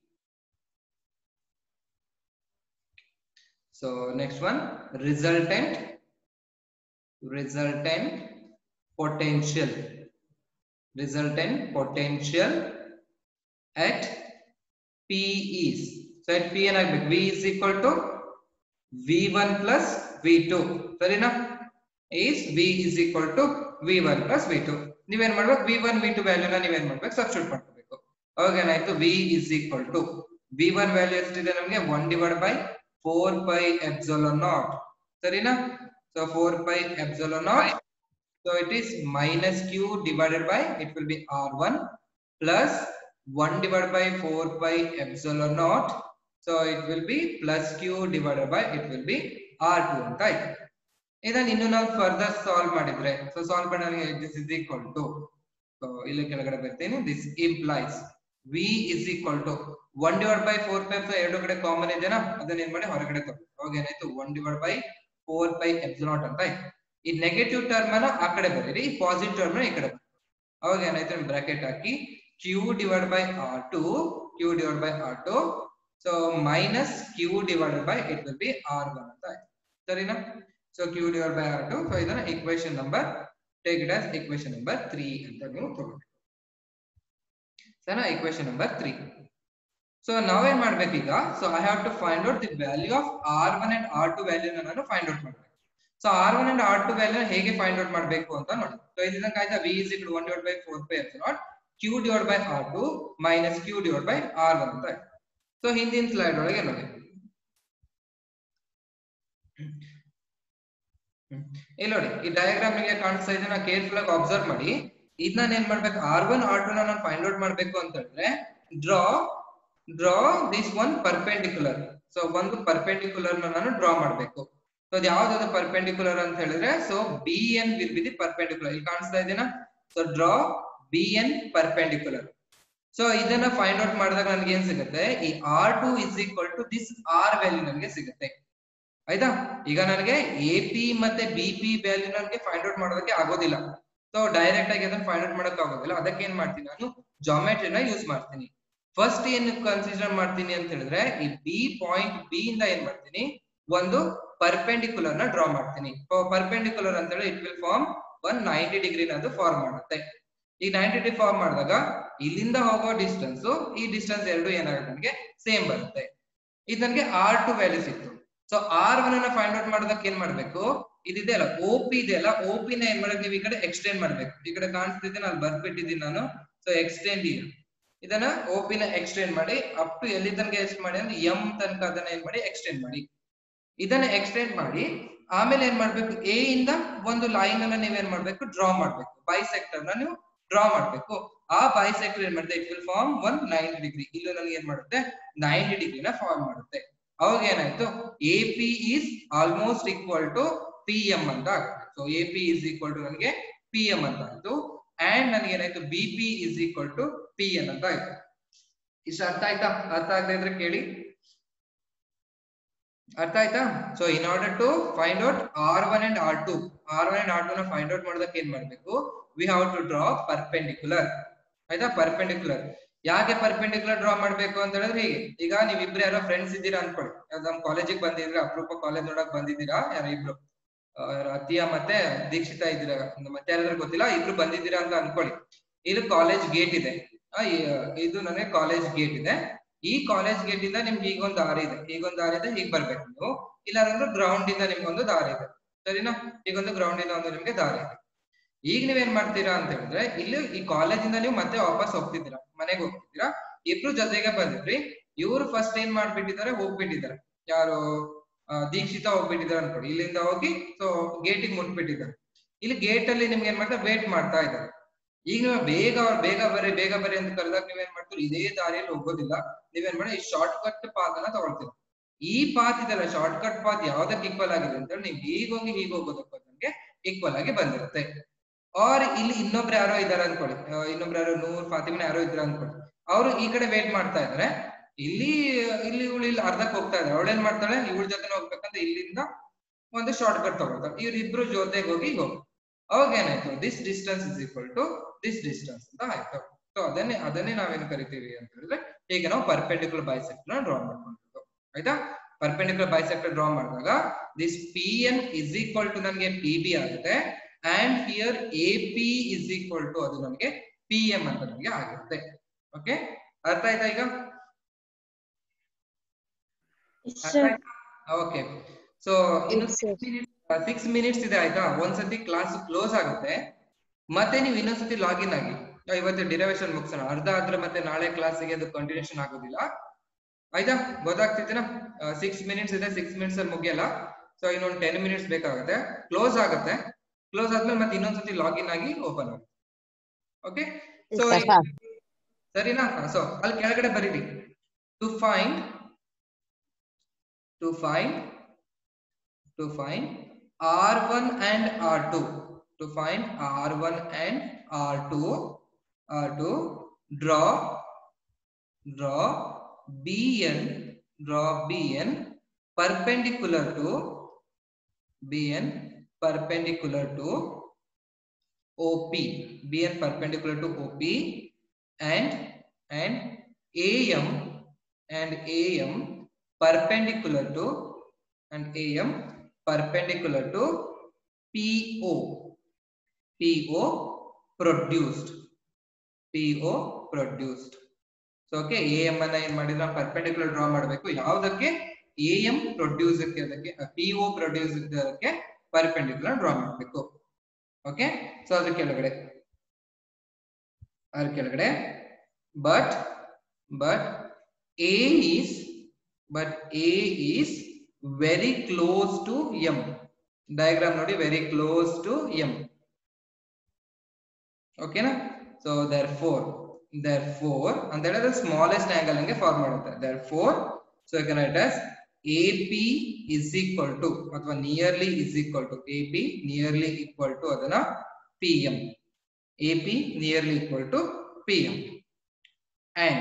So next one, resultant resultant potential resultant potential at P is. So at P ಏನಾಗಬೇಕು? V is equal to V one plus V two. ಸರಿನಾ? is V is equal to V one plus V two. ನೀವೇನ್ ಮಾಡ್ಬೇಕು? V one V two ವ್ಯಾಲ್ಯೂನ ನೀವೇನ್ ಮಾಡ್ಬೇಕು? Substitute ಮಾಡ್ಬೇಕು. ಅವಾಗ ಏನಾಯ್ತು? V is equal to V one value ಎಷ್ಟಿದೆ ನಮಗೆ? one divided by four pi epsilon naught. ಸರಿನಾ? So four pi epsilon naught. So it is minus Q divided by, it will be R one plus one divided by four pi epsilon naught. So it will be plus Q divided by, it will be R two ಅಂತ ಆಯ್ತು. ಇದನ್ನ ಇನ್ನು ನಾವು further solve ಮಾಡಿದ್ರೆ so solve ಮಾಡಿದ್ರೆ this is equal to so ಇಲ್ಲಿ ಕೆಳಗಡೆ ಬರ್ತೀನಿ this implies v is equal to one divided by four pi epsilon ಎರಡು ಕಡೆ ಕಾಮನ್ ಇದೆನಾ ಅದನ್ನ ಏನ್ ಮಾಡಿ ಹೊರಗಡೆ ತಗೊಳ್ಳಿ ಅವಾಗ ಏನಾಯ್ತು one divided by four pi epsilon ಅಂತ ಆಯ್ತು ಈ ನೆಗೆಟಿವ್ ಟರ್ಮ್ ಅನ್ನ ಆ ಕಡೆ ಬರೀರಿ ಈ ಪಾಸಿಟಿವ್ ಟರ್ಮ್ ನ ಈ ಕಡೆ ಬರೀರಿ ಅವಾಗ ಏನಾಯ್ತು ಬ್ರಾಕೆಟ್ ಹಾಕಿ q divided by r two q divided by r two so minus q divided by it will be r one ಅಂತ ಆಯ್ತು ಸರಿನಾ so q divided by r two so ಇದನ್ನ equation number take it as equation number three ಅಂತ ನೀವು ತಗೊಳ್ಳಿ ಸರಿನಾ equation number three so ನಾವೇನ್ ಮಾಡ್ಬೇಕು ಈಗ so I have to find out the value of r one and r two value ನ ನಾನು find out ಮಾಡಬೇಕು so r one and r two value ನ ಹೇಗೆ find out ಮಾಡಬೇಕು ಅಂತ ನೋಡಿ so ಇದನ್ನ ಕಾಯ್ತಾ v is equal to one divided by four pi epsilon q divided by r two minus q divided by r one ಅಂತ ಆಯ್ತು so ಹಿಂದಿನ ಸ್ಲೈಡ್ ಒಳಗೆ ನೋಡಿ ಇಲ್ಲಿ ನೋಡಿ ಈ ಡಯಾಗ್ರಾಮ್ ನಿಮಗೆ ಕಾಣಿಸ್ತಾ ಇದೆ ನಾ ಕೇರ್ಫುಲ್ ಆಗಿ ಅಬ್ಸರ್ವ್ ಮಾಡಿ ಇದನ್ನ ಏನ್ ಮಾಡ್ಬೇಕು r one r two ನ ನಾನು ಫೈಂಡ್ ಔಟ್ ಮಾಡ್ಬೇಕು ಅಂತ ಹೇಳಿದ್ರೆ draw draw this one perpendicular so ಒಂದು ಪರ್ಪೆಂಡಿಕ್ಯುಲರ್ ನ ನಾನು ಡ್ರಾ ಮಾಡ್ಬೇಕು ಸೊ ಅದು ಯಾವ್ದು ಪರ್ಪೆಂಡಿಕ್ಯುಲರ್ ಅಂತ ಹೇಳಿದ್ರೆ so B N will be the perpendicular ಇಲ್ಲಿ ಕಾಣಿಸ್ತಾ ಇದೆನಾ so draw B N perpendicular so ಇದನ್ನ ಫೈಂಡ್ ಔಟ್ ಮಾಡಿದಾಗ ನನಗೆ ಏನ್ ಸಿಗುತ್ತೆ ಈ R two is equal to this R value ನನಗೆ ಸಿಗುತ್ತೆ ಆಯ್ತಾ ಈಗ ನನಗೆ ಎ ಪಿ ಮತ್ತೆ ಬಿ ಪಿ ವ್ಯಾಲ್ಯೂ ನನಗೆ ಫೈಂಡ್ ಔಟ್ ಮಾಡೋದಕ್ಕೆ ಆಗೋದಿಲ್ಲ ಸೊ ಡೈರೆಕ್ಟ್ ಆಗಿ ಅದನ್ನ ಫೈಂಡ್ ಔಟ್ ಮಾಡಕ್ ಆಗೋದಿಲ್ಲ ಅದಕ್ಕೆ ಏನ್ ಮಾಡ್ತೀನಿ ನಾನು ಜಾಮೆಟ್ರಿನ ಯೂಸ್ ಮಾಡ್ತೀನಿ ಫಸ್ಟ್ ಏನ್ ಕನ್ಸಿಡರ್ ಮಾಡ್ತೀನಿ ಅಂತ ಹೇಳಿದ್ರೆ ಈ ಬಿ ಪಾಯಿಂಟ್ ಬಿ ಇಂದ ಏನ್ ಮಾಡ್ತೀನಿ ಒಂದು ಪರ್ಪೆಂಡಿಕ್ಯುಲರ್ ನ ಡ್ರಾ ಮಾಡ್ತೀನಿ ಪರ್ಪೆಂಡಿಕ್ಯುಲರ್ ಅಂತ ಹೇಳಿ it will form one ninety degree ಅದು ಫಾರ್ಮ್ ಮಾಡುತ್ತೆ ಈ ನೈಂಟಿ ಡಿಗ್ರಿ ಫಾರ್ಮ್ ಮಾಡಿದಾಗ ಇಲ್ಲಿಂದ ಹೋಗೋ ಡಿಸ್ಟೆನ್ಸ್ ಈ ಡಿಸ್ಟೆನ್ಸ್ ಎರಡು ಏನಾಗುತ್ತೆ ನನಗೆ ಸೇಮ್ ಬರುತ್ತೆ ಇದು ನನಗೆ ಆರ್ ಟು ವ್ಯಾಲ್ಯೂ ಸಿಕ್ತು ಸೊ ಆರ್ ಒನ್ ಅನ್ನ ಫೈಂಡ್ ಔಟ್ ಮಾಡೋದಕ್ಕೆ ಏನ್ ಮಾಡ್ಬೇಕು ಇದಿದೆ ಅಲ್ಲ ಓ ಪಿ ಇದೆ ಅಲ್ಲ ಓ ಪಿ ನ ಏನ್ ಮಾಡಬೇಕು ನೀವು ಈ ಕಡೆ ಎಕ್ಸ್ಟೆಂಡ್ ಮಾಡ್ಬೇಕು ಈ ಕಡೆ ಕಾಣಿಸ್ತಿದ್ದೆ ನಾನು ಬರ್ಬಿಟ್ಟಿದ್ದೀನಿ ನಾನು ಸೊ ಎಕ್ಸ್ಟೆಂಡ್ ಇದನ್ನ ಓ ಪಿ ನ ಎಕ್ಸ್ಟೆಂಡ್ ಮಾಡಿ ಅಪ್ ಟು ಎಲ್ಲಿ ತನಕ ಎಷ್ಟು ಮಾಡಿ ಅಂದ್ರೆ ಎಂ ತನಕ ಅದನ್ನ ಏನ್ ಮಾಡಿ ಎಕ್ಸ್ಟೆಂಡ್ ಮಾಡಿ ಇದನ್ನ ಎಕ್ಸ್ಟೆಂಡ್ ಮಾಡಿ ಆಮೇಲೆ ಏನ್ ಮಾಡ್ಬೇಕು ಎ ಇಂದ ಒಂದು ಲೈನ್ ಅನ್ನ ನೀವೇನ್ ಮಾಡ್ಬೇಕು ಡ್ರಾ ಮಾಡ್ಬೇಕು ಬೈಸೆಕ್ಟರ್ ನ ನೀವು ಡ್ರಾ ಮಾಡ್ಬೇಕು ಆ ಬೈಸೆಕ್ಟರ್ ಏನ್ ಮಾಡುತ್ತೆ it will form one ninety degree ಇಲ್ಲಿ ನನಗೆ ಏನ್ ಮಾಡುತ್ತೆ ನೈಂಟಿ ಡಿಗ್ರಿನ ಫಾರ್ಮ್ ಮಾಡುತ್ತೆ ಅವಾಗ ಏನಾಯ್ತು A P is almost equal to P M ಅಂತ ಆಗುತ್ತೆ so A P is equal to ನನಗೆ ಪಿ ಎಂ ಅಂತ ಆಯ್ತು ಅಂಡ್ ನನಗೆ ಏನಾಯ್ತು B P is equal to P N ಅಂತ ಆಯ್ತು ಇಷ್ಟು ಅರ್ಥ ಆಯ್ತಾ ಅರ್ಥ ಆಗದೆ ಇದ್ರೆ ಕೇಳಿ ಅರ್ಥ ಆಯ್ತಾ so in order to find out R one and R two R one and R two ನ ಫೈಂಡ್ ಔಟ್ ಮಾಡೋದಕ್ಕೆ ಏನ್ ಮಾಡ್ಬೇಕು we have to draw perpendicular ಆಯ್ತಾ ಪರ್ಪೆಂಡಿಕ್ಯುಲರ್ ಯಾಕೆ ಪರ್ಪೆಂಡಿಕ್ಯುಲರ್ ಡ್ರಾ ಮಾಡ್ಬೇಕು ಅಂತ ಹೇಳಿದ್ರೆ ಹೀಗೆ ಈಗ ನೀವ್ ಇಬ್ರು ಯಾರೋ ಫ್ರೆಂಡ್ಸ್ ಇದ್ದೀರಾ ಅನ್ಕೊಳ್ಳಿ ನಮ್ ಕಾಲೇಜಿಗೆ ಬಂದಿದ್ರೆ ಅಪರೂಪ ಕಾಲೇಜ್ ನೋಡಕ್ ಬಂದಿದ್ದೀರಾ ಯಾರೋ ಇಬ್ರು ಅತಿಯಾ ಮತ್ತೆ ದೀಕ್ಷಿತಾ ಇದ್ದೀರಾ ಮತ್ತೆ ಯಾರಾದ್ರೂ ಗೊತ್ತಿಲ್ಲ ಇಬ್ರು ಬಂದಿದ್ದೀರಾ ಅಂತ ಅನ್ಕೊಳ್ಳಿ ಇಲ್ಲಿ ಕಾಲೇಜ್ ಗೇಟ್ ಇದೆ ಇದು ನನಗೆ ಕಾಲೇಜ್ ಗೇಟ್ ಇದೆ ಈ ಕಾಲೇಜ್ ಗೇಟ್ ಇಂದ ನಿಮ್ಗೆ ಈಗೊಂದು ದಾರಿ ಇದೆ ಈಗೊಂದು ದಾರಿ ಇದೆ ಹೀಗ್ ಬರ್ಬೇಕು ನೀವು ಇಲ್ಲಾಂದ್ರೆ ಗ್ರೌಂಡ್ ಇಂದ ನಿಮ್ಗೊಂದು ದಾರಿ ಇದೆ ಸರಿನಾ ಈಗೊಂದು ಗ್ರೌಂಡ್ ಇಂದ ಒಂದು ನಿಮ್ಗೆ ದಾರಿ ಇದೆ ಈಗ ನೀವೇನ್ ಮಾಡ್ತೀರಾ ಅಂತ ಹೇಳಿದ್ರೆ ಇಲ್ಲಿ ಈ ಕಾಲೇಜ್ ಇಂದ ನೀವು ಮತ್ತೆ ವಾಪಸ್ ಹೋಗ್ತಿದ್ದೀರಾ ಮನೆಗೆ ಹೋಗ್ತಿದ್ದೀರಾ ಇಬ್ರು ಜೊತೆಗೆ ಬಂದಿದ್ರಿ ಇವ್ರು ಫಸ್ಟ್ ಏನ್ ಮಾಡ್ಬಿಟ್ಟಿದ್ದಾರೆ ಹೋಗ್ಬಿಟ್ಟಿದ್ದಾರೆ ಯಾರು ದೀಕ್ಷಿತಾ ಹೋಗ್ಬಿಟ್ಟಿದ್ದಾರೆ ಅನ್ಕೊಡಿ ಇಲ್ಲಿಂದ ಹೋಗಿ ಸೊ ಗೇಟಿಗೆ ಮುಟ್ಬಿಟ್ಟಿದ್ದಾರೆ ಇಲ್ಲಿ ಗೇಟ್ ಅಲ್ಲಿ ನಿಮ್ಗೆ ಏನ್ ಮಾಡ್ತಾರೆ ವೇಟ್ ಮಾಡ್ತಾ ಇದ್ದಾರೆ ಈಗ ನೀವು ಬೇಗ ಅವ್ರು ಬೇಗ ಬರ್ರಿ ಬೇಗ ಬರ್ರಿ ಅಂತ ಕರೆದಾಗ ನೀವೇನ್ ಮಾಡ್ತೀರಿ ಇದೇ ದಾರಿಯಲ್ಲಿ ಹೋಗೋದಿಲ್ಲ ನೀವೇನ್ ಮಾಡಿ ಈ ಶಾರ್ಟ್ ಕಟ್ ಪಾತ್ ಅನ್ನ ತಗೊಳ್ತೀರ ಈ ಪಾತ್ ಇದೆಲ್ಲ ಶಾರ್ಟ್ ಕಟ್ ಪಾತ್ ಯಾವ್ದಕ್ಕೆ ಈಕ್ವಲ್ ಆಗಿದೆ ಅಂತ ಹೇಳಿ ನೀವು ಹೀಗ್ ಹೋಗಿ ಹೀಗ್ ಹೋಗೋದಕ್ಕೆ ನಮ್ಗೆ ಈಕ್ವಲ್ ಆಗಿ ಬಂದಿರುತ್ತೆ ಆರ್ ಇಲ್ಲಿ ಇನ್ನೊಬ್ರು ಯಾರೋ ಇದಾರೆ ಅನ್ಕೊಳ್ಳಿ ಇನ್ನೊಬ್ರು ಯಾರೋ ನೂರ್ ಫಾತಿಮನ ಯಾರೋ ಇದ್ರ ಅನ್ಕೊಳ್ಳಿ ಅವರು ಈ ಕಡೆ ವೇಟ್ ಮಾಡ್ತಾ ಇದಾರೆ ಇಲ್ಲಿ ಇಲ್ಲಿ ಇವಳು ಇಲ್ಲಿ ಅರ್ಧಕ್ಕೆ ಹೋಗ್ತಾ ಇದ್ದಾರೆ ಅವಳೇನ್ ಮಾಡ್ತಾಳೆ ಇವಳ ಜೊತೆ ಹೋಗ್ಬೇಕಂದ್ರೆ ಇಲ್ಲಿಂದ ಒಂದು ಶಾರ್ಟ್ ಕಟ್ ತಗೊಳ್ತಾರೆ ಇವ್ರ ಇಬ್ರು ಜೊತೆಗೆ ಹೋಗಿ ಹೋಗಿ ಅವಾಗ ಏನಾಯ್ತು this distance is equal to this distance ಅಂತ ಆಯ್ತು ಸೊ ಅದನ್ನೇ ಅದನ್ನೇ ನಾವೇನ್ ಕರಿತೀವಿ ಅಂತ ಹೇಳಿದ್ರೆ ಹೀಗೆ ನಾವು ಪರ್ಪೆಂಡಿಕ್ಯುಲರ್ ಬೈಸೆಕ್ಟರ್ ಡ್ರಾ ಮಾಡ್ಕೊಂಡು ಆಯ್ತಾ ಪರ್ಪೆಂಡಿಕ್ಯುಲರ್ ಬೈಸೆಕ್ಟರ್ ಡ್ರಾ ಮಾಡಿದಾಗ this P N is equal to ನನಗೆ ಪಿ ಬಿ ಆಗುತ್ತೆ and here A P is equal to ಅದು ನಮಗೆ ಪಿ ಎಂ ಅಂತ ನಮಗೆ ಆಗಿರುತ್ತೆ ಓಕೆ ಅರ್ಥ ಆಯ್ತಾ ಈಗ ಓಕೆ ಸೊ ಇನ್ನು ಸಿಕ್ಸ್ ಮಿನಿಟ್ಸ್ ಇದೆ ಆಯ್ತಾ ಒಂದ್ಸತಿ ಕ್ಲಾಸ್ ಕ್ಲೋಸ್ ಆಗುತ್ತೆ ಮತ್ತೆ ನೀವು ಇನ್ನೊಂದ್ಸತಿ ಲಾಗಿನ್ ಆಗಿ ಇವತ್ತು ಡಿರೈವೇಶನ್ ಮುಗಿಸೋಣ ಅರ್ಧ ಆದ್ರೆ ಮತ್ತೆ ನಾಳೆ ಕ್ಲಾಸಿಗೆ ಅದು ಕಂಟಿನ್ಯೂಷನ್ ಆಗೋದಿಲ್ಲ ಆಯ್ತಾ ಗೊತ್ತಾಗ್ತಿದ್ದೀನಾ ಸಿಕ್ಸ್ ಮಿನಿಟ್ಸ್ ಇದೆ ಸಿಕ್ಸ್ ಮಿನಿಟ್ಸ್ ಅಲ್ಲಿ ಮುಗಿಯಲ್ಲ ಸೊ ಇನ್ನೊಂದು ಟೆನ್ ಮಿನಿಟ್ಸ್ ಬೇಕಾಗುತ್ತೆ ಕ್ಲೋಸ್ ಆಗುತ್ತೆ ಕ್ಲೋಸ್ ಆದ್ಮೇಲೆ ಮತ್ತೆ ಇನ್ನೊಂದ್ಸತಿ ಲಾಗಿನ್ ಆಗಿ ಓಪನ್ ಆಗುತ್ತೆ ಓಕೆ ಸೊ ಸರಿನಾ ಸೊ ಅಲ್ಲಿ ಕೆಳಗಡೆ ಬರೀರಿ to find to find to find R one and R two. To find R one and R two, R two, draw draw B N, draw B N perpendicular to B N perpendicular to O P, B N perpendicular to O P, and and A M and A M perpendicular to and A M perpendicular to P O, P O produced, P O produced. So okay, A M ಅನ್ನ ಏನು ಮಾಡಿದ್ರೆ perpendicular draw ಮಾಡಬೇಕು. ಯಾವುದಕ್ಕೆ? A M produce ಕ್ಕೆ, ಅದಕ್ಕೆ P O produce ಕ್ಕೆ perpendicular draw ಮಾಡಬೇಕು. Okay, so ಅದ್ರ ಕೆಳಗಡೆ ಅದ್ರ ಕೆಳಗಡೆ but but A is but A is very close to M. Diagram ನೋಡಿ, very close to M. Okay na? So therefore therefore and that is the smallest angle nge form ಮಾಡುತ್ತೆ. Therefore so you can write as A P is equal to ಅಥವಾ nearly is equal to A P nearly equal to ಅದನ್ನ P M, A P nearly equal to P M and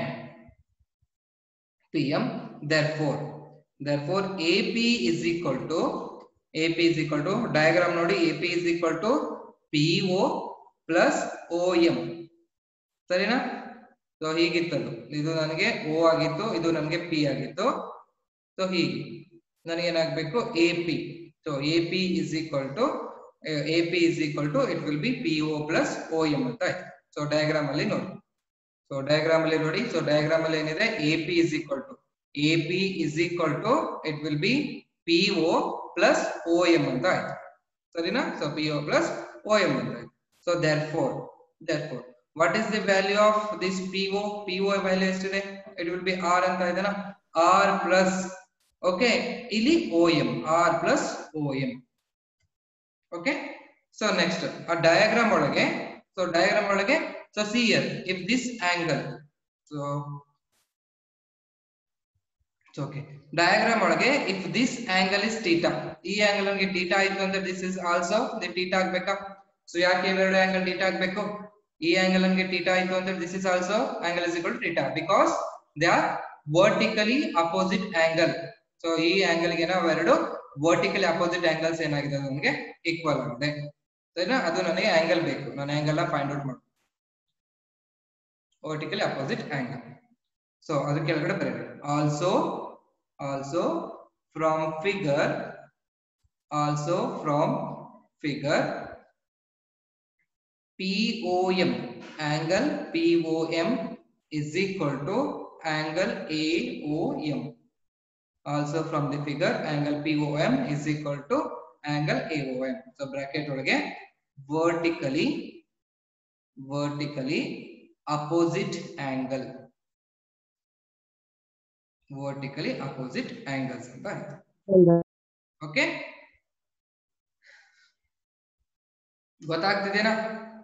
P M. Therefore therefore A P is equal to A P is equal to diagram ನೋಡಿ, A P is equal to P O plus O M. ಸರಿನಾ? So ಹೀಗಿತ್ತದು, ಇದು ನನಗೆ O ಆಗಿತ್ತು, ಇದು ನನಗೆ P ಆಗಿತ್ತು. So ಹೀಗೆ ನನಗೆ ಏನಾಗಬೇಕು? A P. So A P is equal to uh, A P is equal to it will be P O plus O M ಅಂತ ಆಯ್ತು. ಸೊ ಡಯಾಗ್ರಾಮ್ ಅಲ್ಲಿ ನೋಡಿ, ಸೊ ಡಯಾಗ್ರಾಮ್ ಅಲ್ಲಿ ನೋಡಿ, ಸೊ ಡಯಾಗ್ರಾಮ್ ಅಲ್ಲಿ ಏನಿದೆ? A P is equal to A P is equal to it will be P O plus O M ಅಂತ ಆಯ್ತು. ಸರಿನಾ? So P O plus O M ಅಂತ ಆಯ್ತು. So therefore therefore what is the value of this P O? P O value ಎಷ್ಟಿದೆ? It will be R ಅಂತ ಇದೆನಾ? R plus okay ಇಲ್ಲಿ O M, R plus O M. Okay, so next a diagram ಒಳಗೆ, so diagram ಒಳಗೆ so see here if this angle, so so okay diagram ಒಳಗೆ if this angle is theta, ಈ angle ನಮಗೆ theta ಆಯ್ತು ಅಂದ್ರೆ this is also the theta ಆಗಬೇಕಾ? So ಯಾಕೆ ಇವೆರಡು angle theta ಆಗಬೇಕು? ಈ angle ನಮಗೆ theta ಆಯ್ತು ಅಂದ್ರೆ this is also angle is equal to theta because they are vertically opposite angle. So ಈ angle ಗೆ ನಾವು ಎರಡು vertically opposite angles ಏನಾಗಿದೆ ನಮಗೆ equal ಆಗಿದೆ. ಸರಿನಾ? ಅದು ನನಗೆ angle ಬೇಕು, ನಾನು angle ನ find out ಮಾಡ್ತೀನಿ, vertically opposite angle. ಸೊ ಅದರ ಕೆಳಗಡೆ ಬರೆಯೋಣ also also from figure also from figure P O M, angle P O M is equal to angle A O M. Also from the figure angle P O M is equal to angle A O M. So bracket ಒಳಗೆ vertically vertically opposite angle, vertically opposite angles ಅಂತ ಆಯ್ತು. Okay, ಗೊತ್ತಾಗ್ತಿದೆನಾ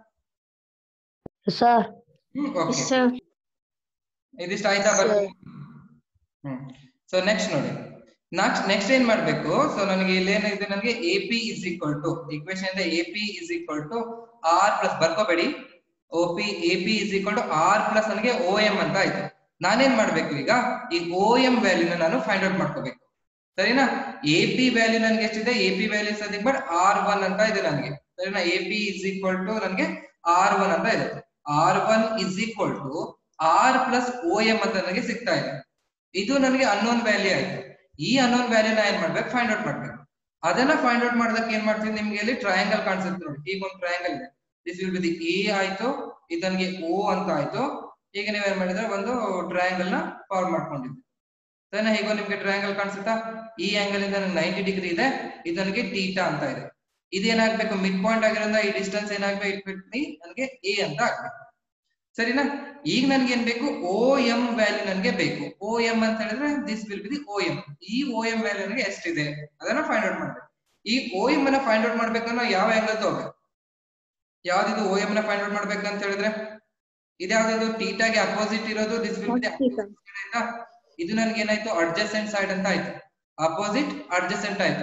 sir? Okay, ಇದಿಷ್ಟ ಆಯ್ತಾ? Hmm so next ನೋಡಿ, next next ಏನ್ ಮಾಡ್ಬೇಕು? So ನನಗೆ ಇಲ್ಲಿ ಏನಿದೆ, ನನಗೆ A P is equal to equation ಇದೆ, A P is equal to R plus, ಬರ್ಕೋಬೇಡಿ, O P A P is equal to R plus ನನಗೆ ಓ ಎಂ ಅಂತ ಆಯ್ತು. ನಾನೇನ್ ಮಾಡ್ಬೇಕು ಈಗ? ಈ ಓ ಎಂ ವ್ಯಾಲ್ಯೂನ ನಾನು ಫೈಂಡ್ ಔಟ್ ಮಾಡ್ಕೋಬೇಕು. ಸರಿನಾ? ಎ ಪಿ ವ್ಯಾಲ್ಯೂ ನನಗೆ ಎಷ್ಟಿದೆ? ಎ ಪಿ ವ್ಯಾಲ್ಯೂ ಸದ್ಯಕ್ಕೆ ಬಟ್ ಆರ್ ಒನ್ ಅಂತ ಇದೆ ನನಗೆ. ಸರಿನಾ? A P is equal to ನನಗೆ ಆರ್ ಒನ್ ಅಂತ ಇದೆ. R one is equal to R plus O M ಅಂತ ನನಗೆ ಸಿಗ್ತಾ ಇದೆ. ಇದು ನನಗೆ ಅನ್ನೋನ್ ವ್ಯಾಲ್ಯೂ ಆಯ್ತು. ಈ ಅನ್ನೋನ್ ವ್ಯಾಲ್ಯೂನ ಏನ್ ಮಾಡ್ಬೇಕು? ಫೈಂಡ್ ಔಟ್ ಮಾಡ್ಬೇಕು. ಅದನ್ನ ಫೈಂಡ್ ಔಟ್ ಮಾಡೋದಕ್ಕೆ ಏನ್ ಮಾಡ್ತೀನಿ? ನಿಮ್ಗೆ ಇಲ್ಲಿ ಟ್ರಯಾಂಗಲ್ ಕಾಣಿಸುತ್ತೆ ನೋಡಿ, ಈಗ ಒಂದು ಟ್ರಯಾಂಗಲ್ ಇದೆ. This will be the A ಆಯ್ತು, ಇದು ನನಗೆ ಓ ಅಂತ ಆಯ್ತು. ಈಗ ನೀವೇನ್ ಮಾಡಿದ್ರೆ ಒಂದು ಟ್ರಯಾಂಗಲ್ ನ ಫಾರ್ಮ್ ಮಾಡ್ಕೊಂಡಿದ್ದೆ. ಸರಿನಾ? ಈಗ ನಿಮ್ಗೆ ಟ್ರಯಾಂಗಲ್ ಕಾಣಿಸುತ್ತಾ? ಈ ಆಂಗಲ್ ಇಂದ ನೈಂಟಿ ಡಿಗ್ರಿ ಇದೆ, ಇದು ನನಗೆ ಟೀಟಾ ಅಂತ ಇದೆ. ಇದೇನಾಗ್ಬೇಕು? ಮಿಡ್ ಪಾಯಿಂಟ್ ಆಗಿರೋದ್ರಿಂದ ಈ ಡಿಸ್ಟೆನ್ಸ್ ಏನಾಗ್ಬೇಕು? ನನಗೆ ಎ ಅಂತ ಆಗ್ಬೇಕು. ಸರಿನಾ? ಈಗ ನನ್ಗೆ ಏನ್ ಬೇಕು? ಓ ಎಂ ವ್ಯಾಲ್ಯೂ ನನ್ಗೆ ಬೇಕು. ಓ ಎಂ ಅಂತ ಹೇಳಿದ್ರೆ this will be the O M. ಈ ಓ ಎಂ ವ್ಯಾಲ್ಯೂ ನನಗೆ ಎಷ್ಟಿದೆ ಅದನ್ನ ಫೈಂಡ್ ಔಟ್ ಮಾಡ್ಬೇಕು. ಈ ಓ ಎಂ ಅನ್ನ ಫೈಂಡ್ ಔಟ್ ಮಾಡ್ಬೇಕಂದ್ರೆ ಯಾವ ಆಂಗಲ್ ತಗೋಬೇಕು? ಯಾವ್ದಿದು ಓ ಎಂ ನ ಫೈಂಡ್ ಔಟ್ ಮಾಡ್ಬೇಕಂತ ಹೇಳಿದ್ರೆ ಇದ್ಯಾವ್ದು? ಟೀಟಾಗೆ ಅಪೋಸಿಟ್ ಇರೋದು this will be the opposite side. ಇದು ನನ್ಗೆ ಏನಾಯ್ತು? ಅಡ್ಜಸೆಂಟ್ ಸೈಡ್ ಅಂತ ಆಯ್ತು, ಅಪೋಸಿಟ್ ಅಡ್ಜಸೆಂಟ್ ಆಯ್ತು.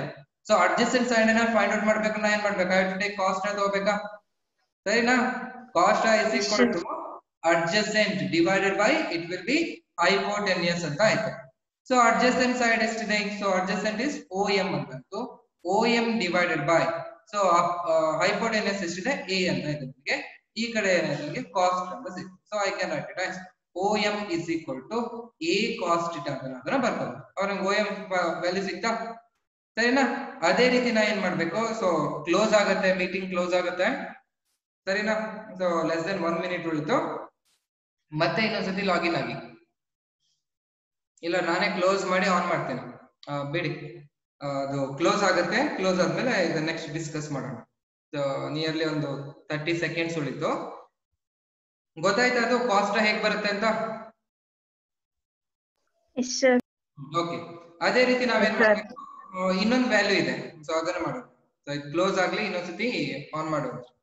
ಸೊ ಅಡ್ಜಸೆಂಟ್ ಸೈಡ್ ನ ಫೈಂಡ್ ಔಟ್ ಮಾಡ್ಬೇಕು, ನಾ ಏನ್ ಮಾಡ್ಬೇಕು, ಐ ಟು ಟೇಕ್ ಕಾಸ್ಟ್ ನ ತಗೋಬೇಕಾ, ಸರಿನಾ. Cos is equal to adjacent divided by it will be hypotenuse ಅಂತ ಆಯ್ತು. ಸೊ ಅಡ್ಜಸೆಂಟ್ ಸೈಡ್ ಎಷ್ಟಿದೆ, so adjacent is O M ಅಂತ, O M divided by, so hypotenuse ಎಷ್ಟಿದೆ ಎ ಅಂತ ಇದೆ ನಿಮಗೆ, ಈ ಕಡೆ ಏನಾಯ್ತು ಕಾಸ್ಟ್ ಅಂತ ಸಿಗುತ್ತೆ. So I can write it as O M is equal to A cos it ಅಂತ ಅದನ್ನ ಬರ್ತದೆ. ಅವ್ರಿಗೆ ಓ ಎಂ ವ್ಯಾಲ್ಯೂ ಸಿಗ್ತಾ, ಸರಿನಾ. ಅದೇ ರೀತಿ ನಾ ಏನ್ ಮಾಡ್ಬೇಕು, ಸೊ ಕ್ಲೋಸ್ ಆಗುತ್ತೆ, ಮೀಟಿಂಗ್ ಕ್ಲೋಸ್ ಆಗುತ್ತೆ, ಸರಿನಾ. So less then one minute ಉಳಿತು, ಮತ್ತೆ ಇನ್ನೊಂದ್ಸತಿ ಲಾಗಿನ್ ಆಗಿ, ಇಲ್ಲ ನಾನೇ ಕ್ಲೋಸ್ ಮಾಡಿ ಆನ್ ಮಾಡ್ತೇನೆ, ಬಿಡಿ ಅದು ಕ್ಲೋಸ್ ಆಗುತ್ತೆ. ಕ್ಲೋಸ್ ಆದ್ಮೇಲೆ ಇದು ನೆಕ್ಸ್ಟ್ ಡಿಸ್ಕಸ್ ಮಾಡೋಣ. ಸೊ ನಿಯರ್ಲಿ ಒಂದು ತರ್ಟಿ ಸೆಕೆಂಡ್ಸ್ ಉಳಿತು. ಗೊತ್ತಾಯ್ತಾ ಅದು ಕಾಸ್ಟ್ ಹೇಗ್ ಬರುತ್ತೆ ಅಂತ? ಓಕೆ, ಅದೇ ರೀತಿ ನಾವೇನ್ ಮಾಡ್ಬೇಕು, ಇನ್ನೊಂದು ವ್ಯಾಲ್ಯೂ ಇದೆ, ಸೊ ಅದನ್ನ ಮಾಡೋಣ. ಸೊ ಇದು ಕ್ಲೋಸ್ ಆಗ್ಲಿ, ಇನ್ನೊಂದ್ಸತಿ ಆನ್ ಮಾಡೋದು.